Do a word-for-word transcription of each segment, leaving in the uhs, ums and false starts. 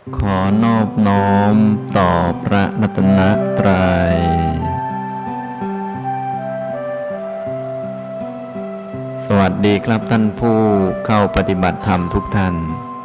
ขอนอบน้อมต่อพระรัตนตรัยสวัสดีครับท่านผู้เข้าปฏิบัติธรรมทุกท่าน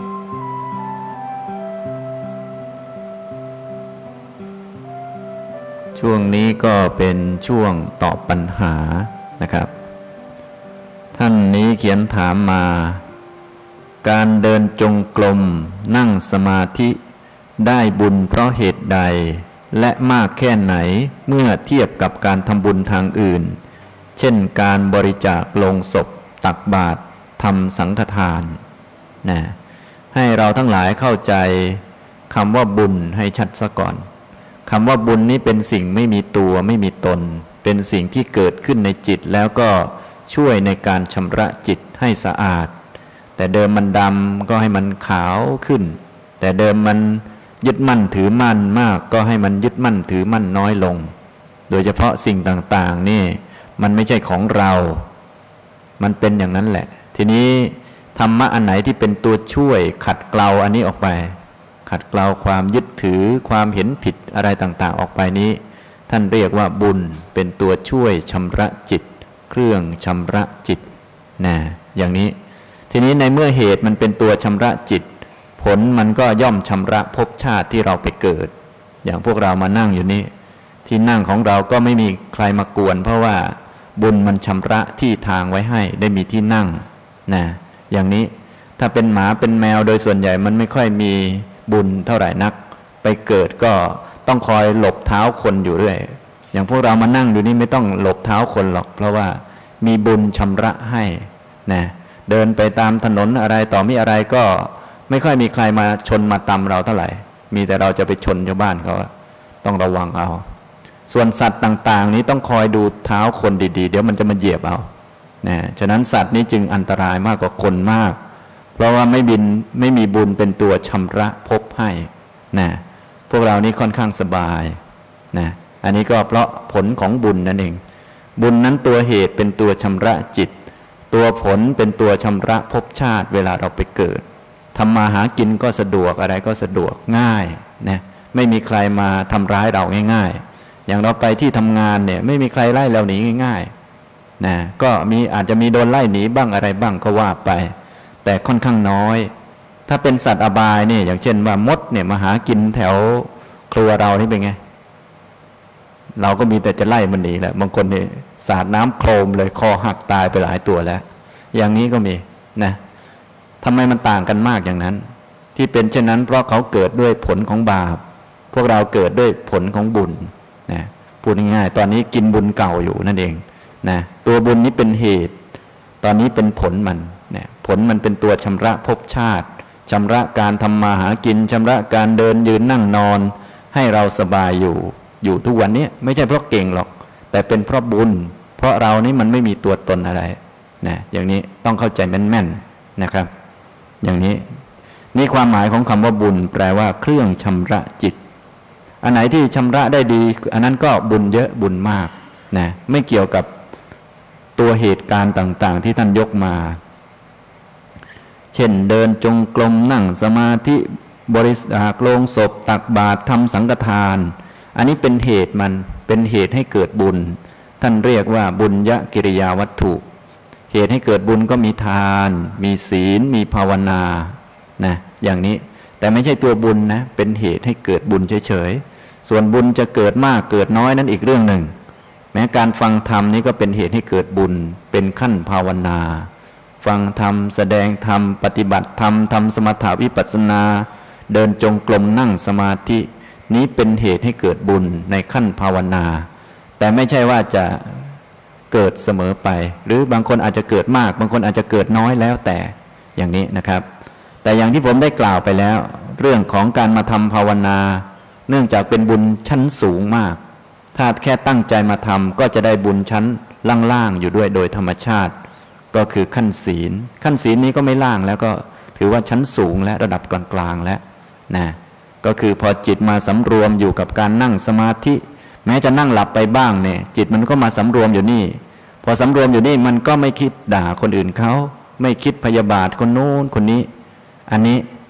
ช่วงนี้ก็เป็นช่วงตอบปัญหานะครับท่านนี้เขียนถามมาการเดินจงกรมนั่งสมาธิได้บุญเพราะเหตุใดและมากแค่ไหนเมื่อเทียบกับการทำบุญทางอื่นเช่นการบริจาคโลงศพตักบาตรทำสังฆทานนะให้เราทั้งหลายเข้าใจคำว่าบุญให้ชัดซะก่อนคำว่าบุญนี้เป็นสิ่งไม่มีตัวไม่มีตนเป็นสิ่งที่เกิดขึ้นในจิตแล้วก็ช่วยในการชำระจิตให้สะอาดแต่เดิมมันดำก็ให้มันขาวขึ้นแต่เดิมมันยึดมั่นถือมั่นมากก็ให้มันยึดมั่นถือมั่นน้อยลงโดยเฉพาะสิ่งต่างๆนี่มันไม่ใช่ของเรามันเป็นอย่างนั้นแหละทีนี้ธรรมะอันไหนที่เป็นตัวช่วยขัดเกลาอันนี้ออกไปขัดเกลาความยึดถือความเห็นผิดอะไรต่างๆออกไปนี้ท่านเรียกว่าบุญเป็นตัวช่วยชำระจิตเครื่องชำระจิตนะอย่างนี้ทีนี้ในเมื่อเหตุมันเป็นตัวชำระจิตผลมันก็ย่อมชำระภพชาติที่เราไปเกิดอย่างพวกเรามานั่งอยู่นี่ที่นั่งของเราก็ไม่มีใครมากวนเพราะว่าบุญมันชำระที่ทางไว้ให้ได้มีที่นั่งนะอย่างนี้ถ้าเป็นหมาเป็นแมวโดยส่วนใหญ่มันไม่ค่อยมีบุญเท่าไหร่นักไปเกิดก็ต้องคอยหลบเท้าคนอยู่เรื่อยอย่างพวกเรามานั่งอยู่นี่ไม่ต้องหลบเท้าคนหรอกเพราะว่ามีบุญชำระให้นะเดินไปตามถนนอะไรต่อมีอะไรก็ไม่ค่อยมีใครมาชนมาตำเราเท่าไหร่มีแต่เราจะไปชนชาวบ้านเขาต้องระวังเอาส่วนสัตว์ต่างๆนี้ต้องคอยดูเท้าคนดีๆเดี๋ยวมันจะมาเหยียบเอานะฉะนั้นสัตว์นี้จึงอันตรายมากกว่าคนมากเพราะว่าไม่บินไม่มีบุญเป็นตัวชำระภพให้นะพวกเรานี้ค่อนข้างสบายนะอันนี้ก็เพราะผลของบุญนั่นเองบุญนั้นตัวเหตุเป็นตัวชำระจิตตัวผลเป็นตัวชำระภพชาติเวลาเราไปเกิดทำมาหากินก็สะดวกอะไรก็สะดวกง่ายนะไม่มีใครมาทำร้ายเราง่ายๆอย่างเราไปที่ทำงานเนี่ยไม่มีใครไล่เราหนีง่ายๆนะก็มีอาจจะมีโดนไล่หนีบ้างอะไรบ้างก็ว่าไปแต่ค่อนข้างน้อยถ้าเป็นสัตว์อบายเนี่ยอย่างเช่นว่ามดเนี่ยมาหากินแถวครัวเรานี่เป็นไงเราก็มีแต่จะไล่มันหนีแหละบางคนเนี่ยสาดน้ำโครมเลยคอหักตายไปหลายตัวแล้วอย่างนี้ก็มีนะทำไมมันต่างกันมากอย่างนั้นที่เป็นเช่นนั้นเพราะเขาเกิดด้วยผลของบาปพวกเราเกิดด้วยผลของบุญนะพูดง่ายๆตอนนี้กินบุญเก่าอยู่นั่นเองนะตัวบุญนี้เป็นเหตุตอนนี้เป็นผลมันนะผลมันเป็นตัวชำระภพชาติชำระการทำมาหากินชำระการเดินยืนนั่งนอนให้เราสบายอยู่อยู่ทุกวันนี้ไม่ใช่เพราะเก่งหรอกแต่เป็นเพราะบุญเพราะเรานี่มันไม่มีตัวตนอะไรนะอย่างนี้ต้องเข้าใจแม่นๆนะครับอย่างนี้นี่ความหมายของคำว่าบุญแปลว่าเครื่องชำระจิตอันไหนที่ชำระได้ดีอันนั้นก็บุญเยอะบุญมากนะไม่เกี่ยวกับตัวเหตุการณ์ต่างๆที่ท่านยกมาเช่นเดินจงกรมนั่งสมาธิบริจาคโลงศพตักบาตรทำสังฆทานอันนี้เป็นเหตุมันเป็นเหตุให้เกิดบุญท่านเรียกว่าบุญญกิริยาวัตถุเหตุให้เกิดบุญก็มีทานมีศีลมีภาวนานะอย่างนี้แต่ไม่ใช่ตัวบุญนะเป็นเหตุให้เกิดบุญเฉยๆส่วนบุญจะเกิดมากเกิดน้อยนั้นอีกเรื่องหนึ่งแม้การฟังธรรมนี้ก็เป็นเหตุให้เกิดบุญเป็นขั้นภาวนาฟังธรรมแสดงธรรมปฏิบัติธรรมทำสมถะวิปัสสนาเดินจงกรมนั่งสมาธินี้เป็นเหตุให้เกิดบุญในขั้นภาวนาแต่ไม่ใช่ว่าจะเกิดเสมอไปหรือบางคนอาจจะเกิดมากบางคนอาจจะเกิดน้อยแล้วแต่อย่างนี้นะครับแต่อย่างที่ผมได้กล่าวไปแล้วเรื่องของการมาทำภาวนาเนื่องจากเป็นบุญชั้นสูงมากถ้าแค่ตั้งใจมาทำก็จะได้บุญชั้นล่างๆอยู่ด้วยโดยธรรมชาติก็คือขั้นศีลขั้นศีลนี้ก็ไม่ล่างแล้วก็ถือว่าชั้นสูงและระดับกลางๆแล้วนะก็คือพอจิตมาสำรวมอยู่กับการนั่งสมาธิแม้จะนั่งหลับไปบ้างเนี่ยจิตมันก็มาสำรวมอยู่นี่พอสำรวมอยู่นี่มันก็ไม่คิดด่าคนอื่นเขาไม่คิดพยาบาทคนโน้นคนนี้อันนี้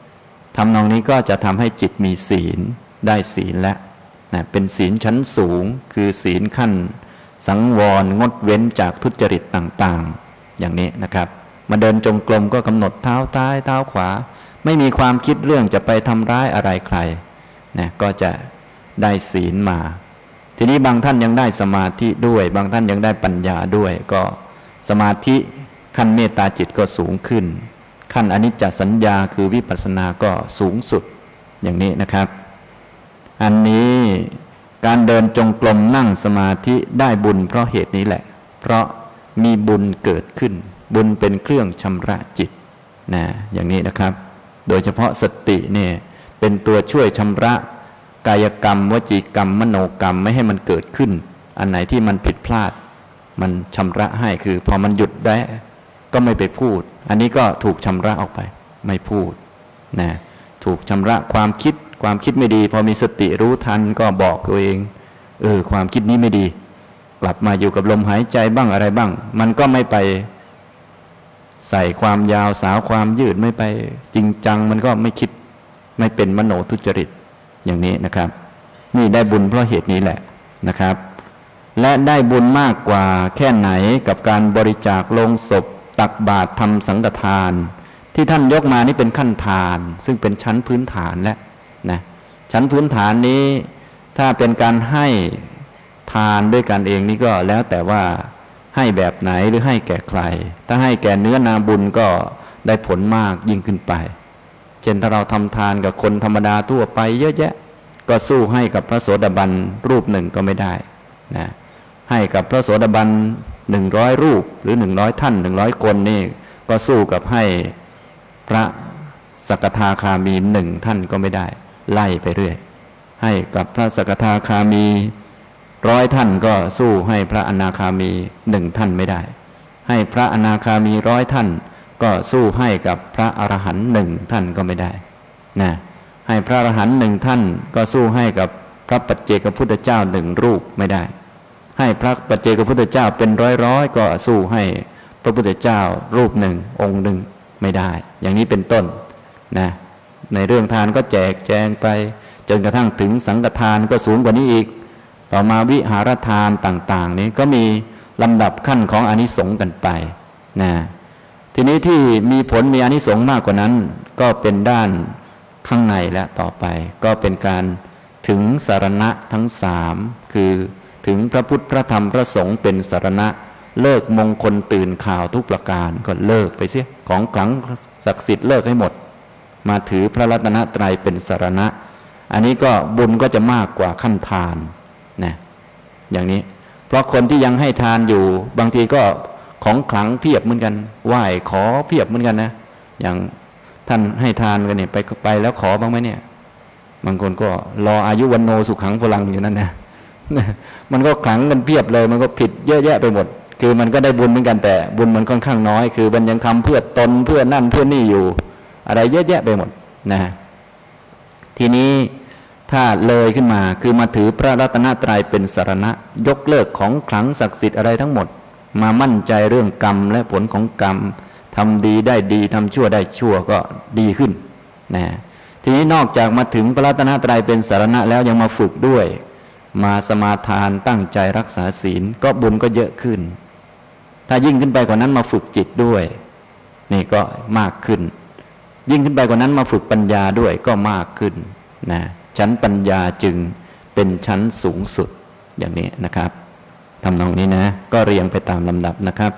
ทำนองนี้ก็จะทำให้จิตมีศีลได้ศีลแล้วนะเป็นศีลชั้นสูงคือศีลขั้นสังวรงดเว้นจากทุจริตต่างๆอย่างนี้นะครับมาเดินจงกรมก็กำหนดเท้าซ้ายเท้าขวาไม่มีความคิดเรื่องจะไปทำร้ายอะไรใครนะก็จะได้ศีลมาทีนี้บางท่านยังได้สมาธิด้วยบางท่านยังได้ปัญญาด้วยก็สมาธิขั้นเมตตาจิตก็สูงขึ้นขั้นอนิจจสัญญาคือวิปัสสนาก็สูงสุดอย่างนี้นะครับอันนี้การเดินจงกรมนั่งสมาธิได้บุญเพราะเหตุนี้แหละเพราะมีบุญเกิดขึ้นบุญเป็นเครื่องชำระจิตนะอย่างนี้นะครับโดยเฉพาะสติเนี่ยเป็นตัวช่วยชำระกายกรรมวจีกรรมมโนกรรมไม่ให้มันเกิดขึ้นอันไหนที่มันผิดพลาดมันชำระให้คือพอมันหยุดได้ก็ไม่ไปพูดอันนี้ก็ถูกชำระออกไปไม่พูดนะถูกชำระความคิดความคิดไม่ดีพอมีสติรู้ทันก็บอกตัวเองเออความคิดนี้ไม่ดีกลับมาอยู่กับลมหายใจบ้างอะไรบ้างมันก็ไม่ไปใส่ความยาวสาวความยืดไม่ไปจริงจังมันก็ไม่คิดไม่เป็นมโนทุจริตอย่างนี้นะครับนี่ได้บุญเพราะเหตุนี้แหละนะครับและได้บุญมากกว่าแค่ไหนกับการบริจาคโลงศพตักบาตรทำสังฆทานที่ท่านยกมานี่เป็นขั้นทานซึ่งเป็นชั้นพื้นฐานแล้วนะชั้นพื้นฐานนี้ถ้าเป็นการให้ทานด้วยกันเองนี่ก็แล้วแต่ว่าให้แบบไหนหรือให้แก่ใครถ้าให้แก่เนื้อนาบุญก็ได้ผลมากยิ่งขึ้นไปเช่นถ้าเราทำทานกับคนธรรมดาทั่วไปเยอะแยะก็สู้ให้กับพระโสดาบันรูปหนึ่งก็ไม่ได้นะให้กับพระโสดาบันหนึ่งร้อยรูปหรือหนึ่งร้อยท่านหนึ่งร้อยคนนี่ก็สู้กับให้พระสกทาคามีหนึ่งท่านก็ไม่ได้ไล่ไปเรื่อยให้กับพระสกทาคามีร้อยท่านก็สู้ให้พระอนาคามีหนึ่งท่านไม่ได้ให้พระอนาคามีร้อยท่านก็สู้ให้กับพระอรหันต์หนึ่งท่านก็ไม่ได้นะให้พระอรหันต์หนึ่งท่านก็สู้ให้กับพระปัจเจกพุทธเจ้าหนึ่งรูปไม่ได้ให้พระปัจเจกพุทธเจ้าเป็นร้อยๆก็สู้ให้พระพุทธเจ้ารูปหนึ่งองค์หนึ่งไม่ได้อย่างนี้เป็นต้นนะในเรื่องทานก็แจกแจงไปจนกระทั่งถึงสังฆทานก็สูงกว่านี้อีกต่อมาวิหารทานต่างๆนี้ก็มีลำดับขั้นของอานิสงส์กันไปนะทีนี้ที่มีผลมีอานิสงส์มากกว่านั้นก็เป็นด้านข้างในและต่อไปก็เป็นการถึงสรณะทั้งสามคือถึงพระพุทธพระธรรมพระสงฆ์เป็นสรณะเลิกมงคลตื่นข่าวทุกประการก็เลิกไปเสียของขลังศักดิ์สิทธิ์เลิกให้หมดมาถือพระรัตนตรัยเป็นสรณะอันนี้ก็บุญก็จะมากกว่าขั้นทานนะอย่างนี้เพราะคนที่ยังให้ทานอยู่บางทีก็ของขลังเพียบเหมือนกันไหว้ขอเพียบเหมือนกันนะอย่างท่านให้ทานกันเนี่ยไปไปแล้วขอบ้างไหมเนี่ยบางคนก็รออายุวันโนสุขังพลังอยู่นั่นนะมันก็ขลังกันเพียบเลยมันก็ผิดเยอะแยะไปหมดคือมันก็ได้บุญเหมือนกันแต่บุญมันค่อนข้างน้อยคือมันยังทำเพื่อตนเพื่อนั่นเพื่อนี่อยู่อะไรเยอะแยะไปหมดนะทีนี้ถ้าเลยขึ้นมาคือมาถือพระรัตนตรัยเป็นสรณะยกเลิกของขลังศักดิ์สิทธิ์อะไรทั้งหมดมามั่นใจเรื่องกรรมและผลของกรรมทำดีได้ดีทำชั่วได้ชั่วก็ดีขึ้นนะทีนี้นอกจากมาถึงพระรัตนตรัยเป็นสรณะแล้วยังมาฝึกด้วยมาสมาทานตั้งใจรักษาศีลก็บุญก็เยอะขึ้นถ้ายิ่งขึ้นไปกว่านั้นมาฝึกจิตด้วยนี่ก็มากขึ้นยิ่งขึ้นไปกว่านั้นมาฝึกปัญญาด้วยก็มากขึ้นนะชั้นปัญญาจึงเป็นชั้นสูงสุดอย่างนี้นะครับทำนองนี้นะก็เรียงไปตามลำดับนะครับ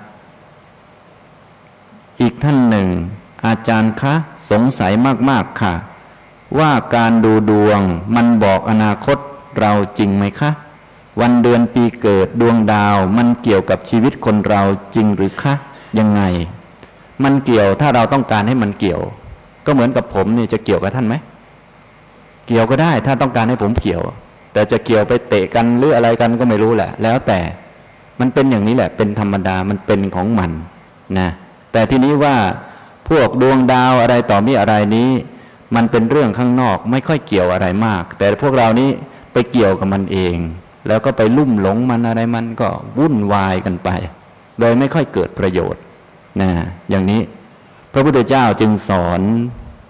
อีกท่านหนึ่งอาจารย์คะสงสัยมากๆค่ะว่าการดูดวงมันบอกอนาคตเราจริงไหมคะวันเดือนปีเกิดดวงดาวมันเกี่ยวกับชีวิตคนเราจริงหรือคะยังไงมันเกี่ยวถ้าเราต้องการให้มันเกี่ยวก็เหมือนกับผมนี่จะเกี่ยวกับท่านไหมเกี่ยวก็ได้ถ้าต้องการให้ผมเกี่ยวแต่จะเกี่ยวไปเตะกันหรืออะไรกันก็ไม่รู้แหละแล้วแต่มันเป็นอย่างนี้แหละเป็นธรรมดามันเป็นของมันนะแต่ทีนี้ว่าพวกดวงดาวอะไรต่อมีอะไรนี้มันเป็นเรื่องข้างนอกไม่ค่อยเกี่ยวอะไรมากแต่พวกเรานี้ไปเกี่ยวกับมันเองแล้วก็ไปลุ่มหลงมันอะไรมันก็วุ่นวายกันไปโดยไม่ค่อยเกิดประโยชน์นะอย่างนี้พระพุทธเจ้าจึงสอน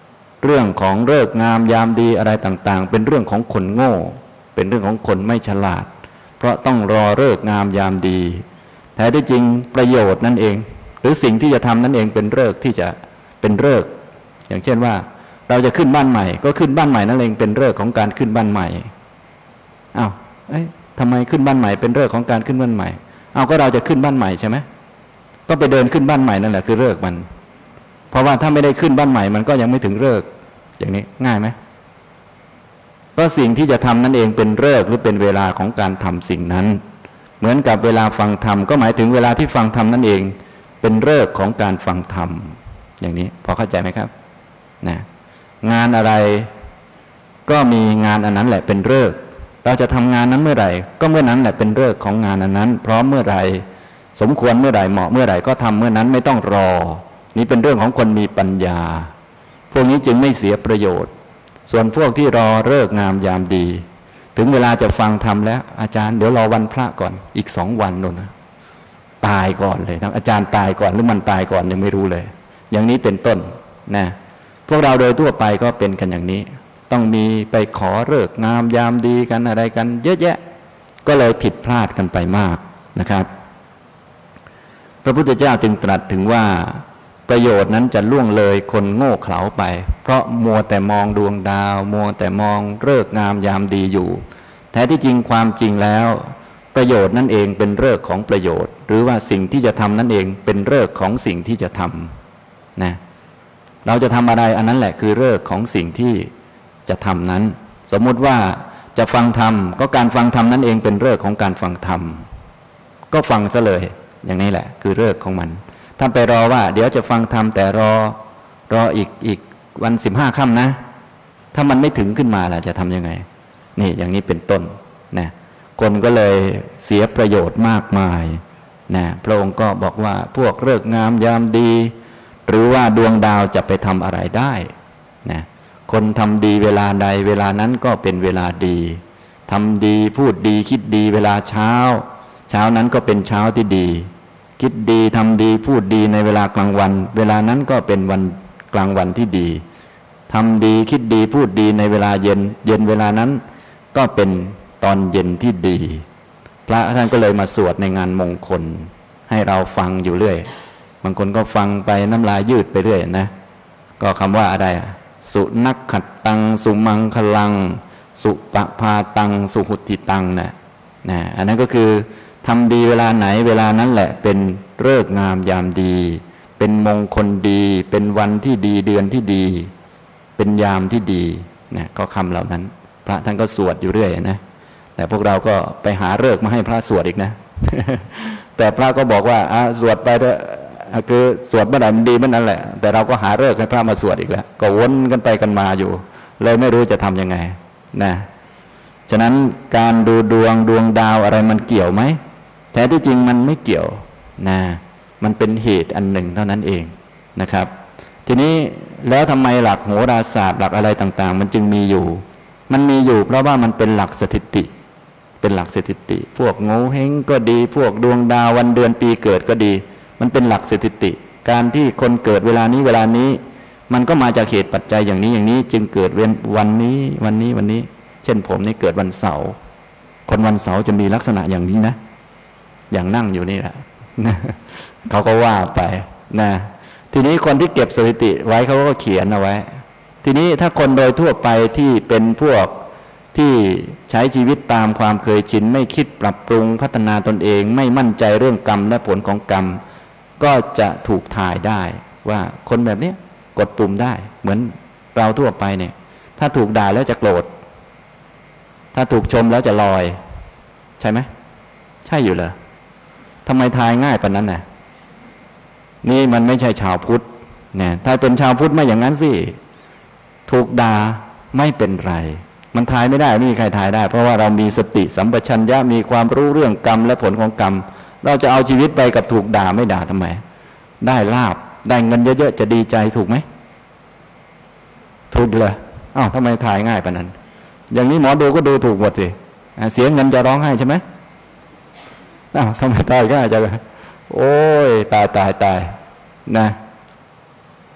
เรื่องของฤกษ์งามยามดีอะไรต่างๆเป็นเรื่องของคนโง่เป็นเรื่องของคนไม่ฉลาดเพราะต้องรอฤกษ์งามยามดีแท้ที่จริงประโยชน์นั่นเองหรือสิ่งที่จะทำนั่นเองเป็นฤกษ์ที่จะเป็นฤกษ์อย่างเช่นว่าเราจะขึ้นบ้านใหม่ก็ขึ้นบ้านใหม่นั่นเองเป็นฤกษ์ของการขึ้นบ้านใหม่อ้าวเอ๊ะทำไมขึ้นบ้านใหม่เป็นฤกษ์ของการขึ้นบ้านใหม่อ้าวก็เราจะขึ้นบ้านใหม่ใช่ไหมก็ไปเดินขึ้นบ้านใหม่นั่นแหละคือฤกษ์มันเพราะว่าถ้าไม่ได้ขึ้นบ้านใหม่มันก็ยังไม่ถึงฤกษ์อย่างนี้ง่ายไหมก็สิ่งที่จะทำนั่นเองเป็นฤกษ์หรือเป็นเวลาของการทำสิ่งนั้นเหมือนกับเวลาฟังธรรมก็หมายถึงเวลาที่ฟังธรรมนั่นเองเป็นฤกษ์ของการฟังธรรมอย่างนี้พอเข้าใจไหมครับนะงานอะไรก็มีงานอันนั้นแหละเป็นฤกษ์เราจะทำงานนั้นเมื่อไหร่ก็เมื่อนั้นแหละเป็นฤกษ์ของงานอันนั้นพร้อมเมื่อไหร่สมควรเมื่อไหร่เหมาะเมื่อไหร่ก็ทำเมื่อนั้นไม่ต้องรอนี่เป็นเรื่องของคนมีปัญญาพวกนี้จึงไม่เสียประโยชน์ส่วนพวกที่รอฤกษ์งามยามดีถึงเวลาจะฟังธรรมแล้วอาจารย์เดี๋ยวรอวันพระก่อนอีกสองวันโน่นนะตายก่อนเลยทั้งอาจารย์ตายก่อนหรือมันตายก่อนยังไม่รู้เลยอย่างนี้เป็นต้นนะพวกเราโดยทั่วไปก็เป็นกันอย่างนี้ต้องมีไปขอฤกษ์งามยามดีกันอะไรกันเยอะแยะก็เลยผิดพลาดกันไปมากนะครับพระพุทธเจ้าจึงตรัสถึงว่าประโยชน์นั้นจะล่วงเลยคนโง่เขลาไปเพราะมัวแต่มองดวงดาวมัวแต่มองฤกษ์งามยามดีอยู่แท้ที่จริงความจริงแล้วประโยชน์นั่นเองเป็นฤกษ์ของประโยชน์หรือว่าสิ่งที่จะทำนั่นเองเป็นฤกษ์ของสิ่งที่จะทำนะเราจะทำอะไรอันนั้นแหละคือฤกษ์ของสิ่งที่จะทำนั้นสมมุติว่าจะฟังธรรมก็การฟังธรรมนั่นเองเป็นฤกษ์ของการฟังธรรมก็ฟังซะเลยอย่างนี้แหละคือฤกษ์ของมันถ้าไปรอว่าเดี๋ยวจะฟังธรรมแต่รอรออีกอีกวันสิบห้าค่ำนะถ้ามันไม่ถึงขึ้นมาล่ะจะทำยังไงนี่อย่างนี้เป็นต้นนะคนก็เลยเสียประโยชน์มากมายนะพระองค์ก็บอกว่าพวกฤกษ์งามยามดีหรือว่าดวงดาวจะไปทำอะไรได้นะคนทำดีเวลาใดเวลานั้นก็เป็นเวลาดีทำดีพูดดีคิดดีเวลาเช้าเช้านั้นก็เป็นเช้าที่ดีคิดดีทำดีพูดดีในเวลากลางวันเวลานั้นก็เป็นวันกลางวันที่ดีทำดีคิดดีพูดดีในเวลาเย็นเย็นเวลานั้นก็เป็นตอนเย็นที่ดีพระท่านก็เลยมาสวดในงานมงคลให้เราฟังอยู่เรื่อยบางคนก็ฟังไปน้ำลายยืดไปเรื่อยนะก็คำว่าอะไรสุนักขัดตังสุมังคลังสุปภาตังสุหุติตังนะนะอันนั้นก็คือทำดีเวลาไหนเวลานั้นแหละเป็นฤกษ์งามยามดีเป็นมงคลดีเป็นวันที่ดีเดือนที่ดีเป็นยามที่ดีนะก็คำเหล่านั้นพระท่านก็สวดอยู่เรื่อยนะแต่พวกเราก็ไปหาฤกษ์มาให้พระสวดอีกนะ แต่พระก็บอกว่าสวดไปเถอะคือสวดเมื่อไหร่มันดีเมื่อนั้นแหละแต่เราก็หาฤกษ์ให้พระมาสวดอีกแล้วก็วนกันไปกันมาอยู่เลยไม่รู้จะทำยังไงนะฉะนั้นการดูดวงดวงดาวอะไรมันเกี่ยวไหมแท้ที่จริงมันไม่เกี่ยวนะมันเป็นเหตุอันหนึ่งเท่านั้นเองนะครับทีนี้แล้วทำไมหลักโหราศาสตร์หลักอะไรต่างๆมันจึงมีอยู่มันมีอยู่เพราะว่ามันเป็นหลักสถิติเป็นหลักสถิติพวกโง่เฮงก็ดีพวกดวงดาววันเดือนปีเกิดก็ดีมันเป็นหลักสถิติการที่คนเกิดเวลานี้เวลานี้มันก็มาจากเหตุปัจจัยอย่างนี้อย่างนี้จึงเกิดเว้นวันนี้วันนี้วันนี้เช่นผมนี่เกิดวันเสาร์คนวันเสาร์จะมีลักษณะอย่างนี้นะอย่างนั่งอยู่นี่แหละเขาก็ว่าไปนะทีนี้คนที่เก็บสถิติไว้เขาก็เขียนเอาไว้ทีนี้ถ้าคนโดยทั่วไปที่เป็นพวกที่ใช้ชีวิตตามความเคยชินไม่คิดปรับปรุงพัฒนาตนเองไม่มั่นใจเรื่องกรรมและผลของกรรมก็จะถูกถ่ายได้ว่าคนแบบนี้กดปุ่มได้เหมือนเราทั่วไปเนี่ยถ้าถูกด่าแล้วจะโกรธถ้าถูกชมแล้วจะลอยใช่ไหมใช่อยู่เหรอทำไมทายง่ายปานนั้นน่ะนี่มันไม่ใช่ชาวพุทธเนี่ยถ้าเป็นชาวพุทธไม่อย่างนั้นสิถูกด่าไม่เป็นไรมันทายไม่ได้ไม่มีใครทายได้เพราะว่าเรามีสติสัมปชัญญะมีความรู้เรื่องกรรมและผลของกรรมเราจะเอาชีวิตไปกับถูกด่าไม่ด่าทำไมได้ลาภได้เงินเยอะๆจะดีใจถูกไหมถูกเลยอ้าวทำไมทายง่ายปานนั้นอย่างนี้หมอดูก็ดูถูกหมดสิเสียเงินจะร้องไห้ใช่ไหมอ้าวทำไมตายง่ายจังโอ้ยตายตายตายนะ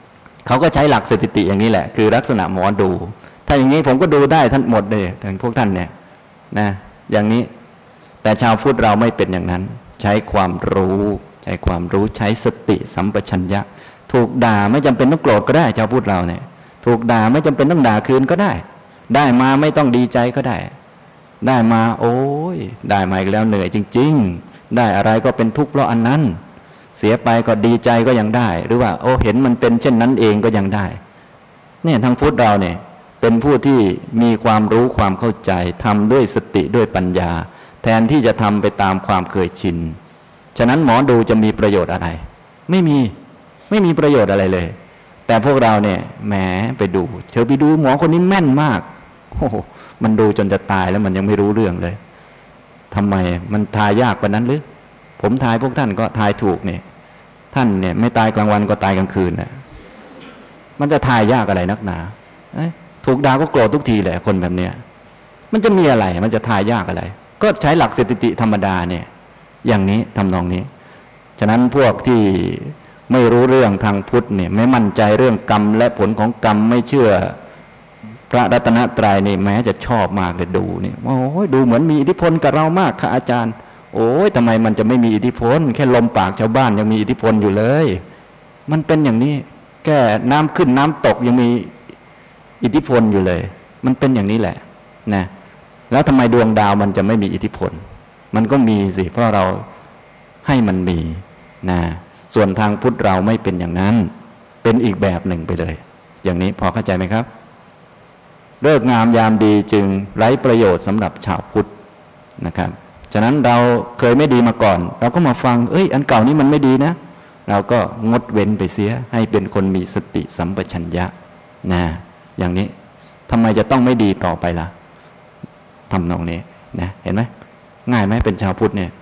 เขาก็ใช้หลักสถิติอย่างนี้แหละคือลักษณะหมอดูถ้าอย่างนี้ผมก็ดูได้ท่านหมดเลยถึงพวกท่านเนี่ยนะอย่างนี้แต่ชาวพุทธเราไม่เป็นอย่างนั้นใช้ความรู้ใช้ความรู้ใช้สติสัมปชัญญะถูกด่าไม่จำเป็นต้องโกรธก็ได้ชาวพุทธเราเนี่ยถูกด่าไม่จำเป็นต้องด่าคืนก็ได้ได้มาไม่ต้องดีใจก็ได้ได้มาโอ้ยได้มาอีกแล้วเหนื่อยจริงๆได้อะไรก็เป็นทุกข์เพราะอันนั้นเสียไปก็ดีใจก็ยังได้หรือว่าโอ้เห็นมันเป็นเช่นนั้นเองก็ยังได้เนี่ยทางพุทธเราเนี่ยเป็นผู้ที่มีความรู้ความเข้าใจทำด้วยสติด้วยปัญญาแทนที่จะทำไปตามความเคยชินฉะนั้นหมอดูจะมีประโยชน์อะไรไม่มีไม่มีประโยชน์อะไรเลยแต่พวกเราเนี่ยแหมไปดูเธอไปดูหมอคนนี้แม่นมากโอ้โหมันดูจนจะตายแล้วมันยังไม่รู้เรื่องเลยทำไมมันทายยากกว่านั้นหรือผมทายพวกท่านก็ทายถูกเนี่ยท่านเนี่ยไม่ตายกลางวันก็ตายกลางคืนน่ะมันจะทายยากอะไรนักหนาถูกด่าก็โกรธทุกทีแหละคนแบบเนี้ยมันจะมีอะไรมันจะทายยากอะไรก็ใช้หลักสถิติธรรมดาเนี่ยอย่างนี้ทำนองนี้ฉะนั้นพวกที่ไม่รู้เรื่องทางพุทธเนี่ยไม่มั่นใจเรื่องกรรมและผลของกรรมไม่เชื่อพระรัตนตรัยนี่แม้จะชอบมากเลยดูนี่โอ้ยดูเหมือนมีอิทธิพลกับเรามากค่ะอาจารย์โอ้ยทำไมมันจะไม่มีอิทธิพลแค่ลมปากชาวบ้านยังมีอิทธิพลอยู่เลยมันเป็นอย่างนี้แค่น้ำขึ้นน้ำตกยังมีอิทธิพลอยู่เลยมันเป็นอย่างนี้แหละนะแล้วทำไมดวงดาวมันจะไม่มีอิทธิพลมันก็มีสิเพราะเราให้มันมีนะส่วนทางพุทธเราไม่เป็นอย่างนั้นเป็นอีกแบบหนึ่งไปเลยอย่างนี้พอเข้าใจไหมครับฤกษ์งามยามดีจึงไร้ประโยชน์สำหรับชาวพุทธนะครับฉะนั้นเราเคยไม่ดีมาก่อนเราก็มาฟังเอ้ยอันเก่านี้มันไม่ดีนะเราก็งดเว้นไปเสียให้เป็นคนมีสติสัมปชัญญะนะอย่างนี้ทำไมจะต้องไม่ดีต่อไปล่ะทำนองนี้นะเห็นไหมง่ายไหมเป็นชาวพุทธเนี่ย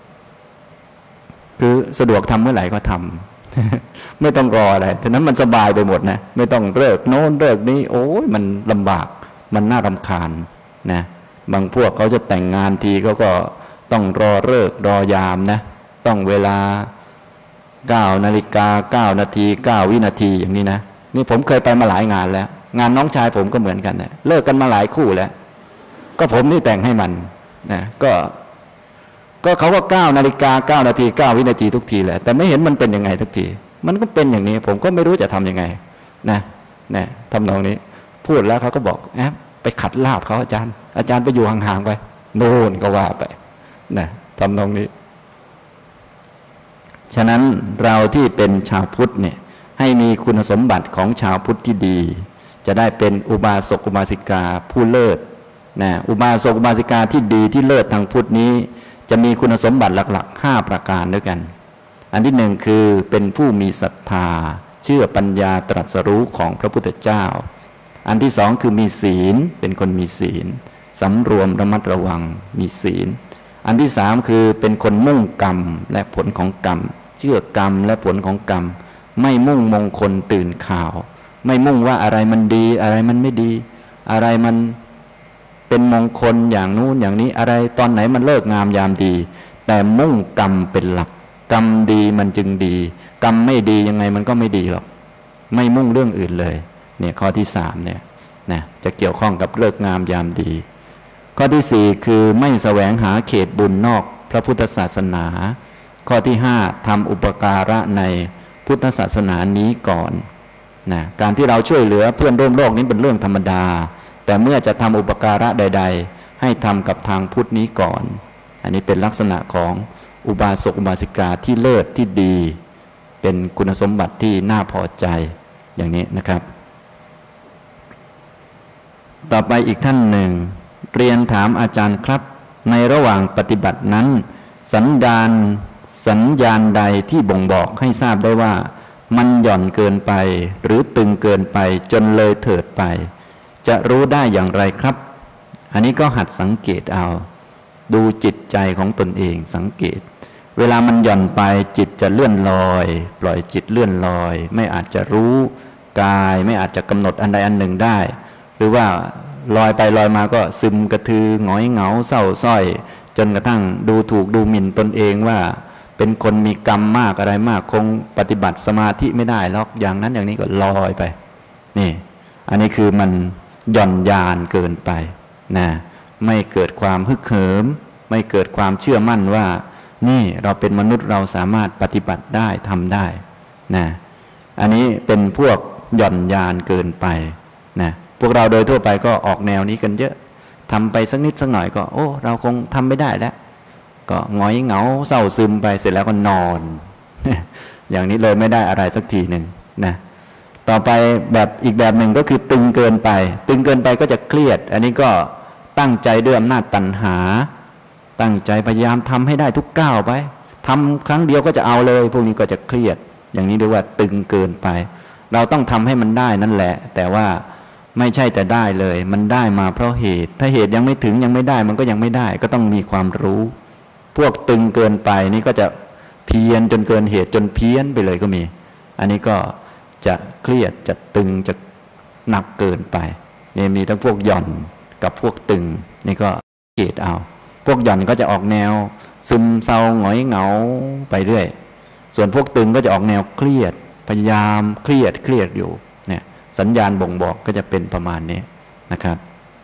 คือสะดวกทำเมื่อไหร่ก็ทำ ไม่ต้องรออะไรฉะนั้นมันสบายไปหมดนะไม่ต้องเลิกโน้นเลิกนี้โอ้ยมันลำบากมันน่ารำคาญนะบางพวกเขาจะแต่งงานทีเขาก็ต้องรอเลิกรอยามนะต้องเวลาเก้านาฬิกาเก้านาทีเก้าวินาทีอย่างนี้นะนี่ผมเคยไปมาหลายงานแล้วงานน้องชายผมก็เหมือนกันนะเลิกกันมาหลายคู่แล้วก็ผมนี่แต่งให้มันนะก็ก็เขาก็เก้านาฬิกาเก้านาทีเก้าวินาทีทุกทีแหละแต่ไม่เห็นมันเป็นยังไงทุกทีมันก็เป็นอย่างนี้ผมก็ไม่รู้จะทำยังไงนะนะทำนองนี้พูดแล้วเขาก็บอกแอบไปขัดลาบเขาอาจารย์อาจารย์ไปอยู่ห่างๆไปโน่นก็ว่าไปนะทำนองนี้ฉะนั้นเราที่เป็นชาวพุทธเนี่ยให้มีคุณสมบัติของชาวพุทธที่ดีจะได้เป็นอุบาสกอุบาสิกาผู้เลิศนะอุบาสกอุบาสิกาที่ดีที่เลิศทางพุทธนี้จะมีคุณสมบัติหลักๆห้าประการด้วยกันอันที่หนึ่งคือเป็นผู้มีศรัทธาเชื่อปัญญาตรัสรู้ของพระพุทธเจ้าอันที่สองคือมีศีลเป็นคนมีศีลสำรวมระมัดระวังมีศีลอันที่สามคือเป็นคนมุ่งกรรมและผลของกรรมเชื่อกรรมและผลของกรรมไม่มุ่งมงคลตื่นข่าวไม่มุ่งว่าอะไรมันดีอะไรมันไม่ดีอะไรมันเป็นมงคลอย่างนู้นอย่างนี้อะไรตอนไหนมันเลิกงามยามดีแต่มุ่งกรรมเป็นหลักกรรมดีมันจึงดีกรรมไม่ดียังไงมันก็ไม่ดีหรอกไม่มุ่งเรื่องอื่นเลยเนี่ยข้อที่สามเนี่ยนะจะเกี่ยวข้องกับเลิกงามยามดีข้อที่สี่คือไม่แสวงหาเขตบุญนอกพระพุทธศาสนาข้อที่ห้าทำอุปการะในพุทธศาสนานี้ก่อนนะการที่เราช่วยเหลือเพื่อนร่วมโลกนี้เป็นเรื่องธรรมดาแต่เมื่อจะทำอุปการะใดๆให้ทำกับทางพุทธนี้ก่อนอันนี้เป็นลักษณะของอุบาสกอุบาสิกาที่เลิศที่ดีเป็นคุณสมบัติที่น่าพอใจอย่างนี้นะครับต่อไปอีกท่านหนึ่งเรียนถามอาจารย์ครับในระหว่างปฏิบัตินั้นสัญญาณสัญญาณใดที่บ่งบอกให้ทราบได้ว่ามันหย่อนเกินไปหรือตึงเกินไปจนเลยเถิดไปจะรู้ได้อย่างไรครับอันนี้ก็หัดสังเกตเอาดูจิตใจของตนเองสังเกตเวลามันหย่อนไปจิตจะเลื่อนลอยปล่อยจิตเลื่อนลอยไม่อาจจะรู้กายไม่อาจจะกำหนดอันใดอันหนึ่งได้หรือว่าลอยไปลอยมาก็ซึมกระทือหงอยเหงาเศร้าส้อยจนกระทั่งดูถูกดูหมิ่นตนเองว่าเปเป็นคนมีกรรมมากอะไรมากคงปฏิบัติสมาธิไม่ได้หรอกอย่างนั้นอย่างนี้ก็ลอยไปนี่อันนี้คือมันหย่อนยานเกินไปนะไม่เกิดความฮึกเหิมไม่เกิดความเชื่อมั่นว่านี่เราเป็นมนุษย์เราสามารถปฏิบัติได้ทำได้นะอันนี้เป็นพวกหย่อนยานเกินไปนะพวกเราโดยทั่วไปก็ออกแนวนี้กันเยอะทำไปสักนิดสักหน่อยก็โอ้เราคงทำไม่ได้แล้วก็หงอยเหงาเศร้าซึมไปเสร็จแล้วก็นอนอย่างนี้เลยไม่ได้อะไรสักทีหนึ่งนะต่อไปแบบอีกแบบหนึ่งก็คือตึงเกินไปตึงเกินไปก็จะเครียดอันนี้ก็ตั้งใจด้วยอำนาจตัณหาตั้งใจพยายามทำให้ได้ทุกก้าวไปทำครั้งเดียวก็จะเอาเลยพวกนี้ก็จะเครียดอย่างนี้เรียกว่าตึงเกินไปเราต้องทำให้มันได้นั่นแหละแต่ว่าไม่ใช่แต่ได้เลยมันได้มาเพราะเหตุถ้าเหตุยังไม่ถึงยังไม่ได้มันก็ยังไม่ได้ก็ต้องมีความรู้พวกตึงเกินไปนี่ก็จะเพี้ยนจนเกินเหตุจนเพี้ยนไปเลยก็มีอันนี้ก็จะเครียดจะตึงจะหนักเกินไปนี่มีทั้งพวกหย่อนกับพวกตึงนี่ก็เกตเอาพวกหย่อนก็จะออกแนวซึมเศร้าหงอยเหงาไปเรื่อยส่วนพวกตึงก็จะออกแนวเครียดพยายามเครียดเครียดอยู่เนี่ยสัญญาณบ่งบอกก็จะเป็นประมาณนี้นะครับ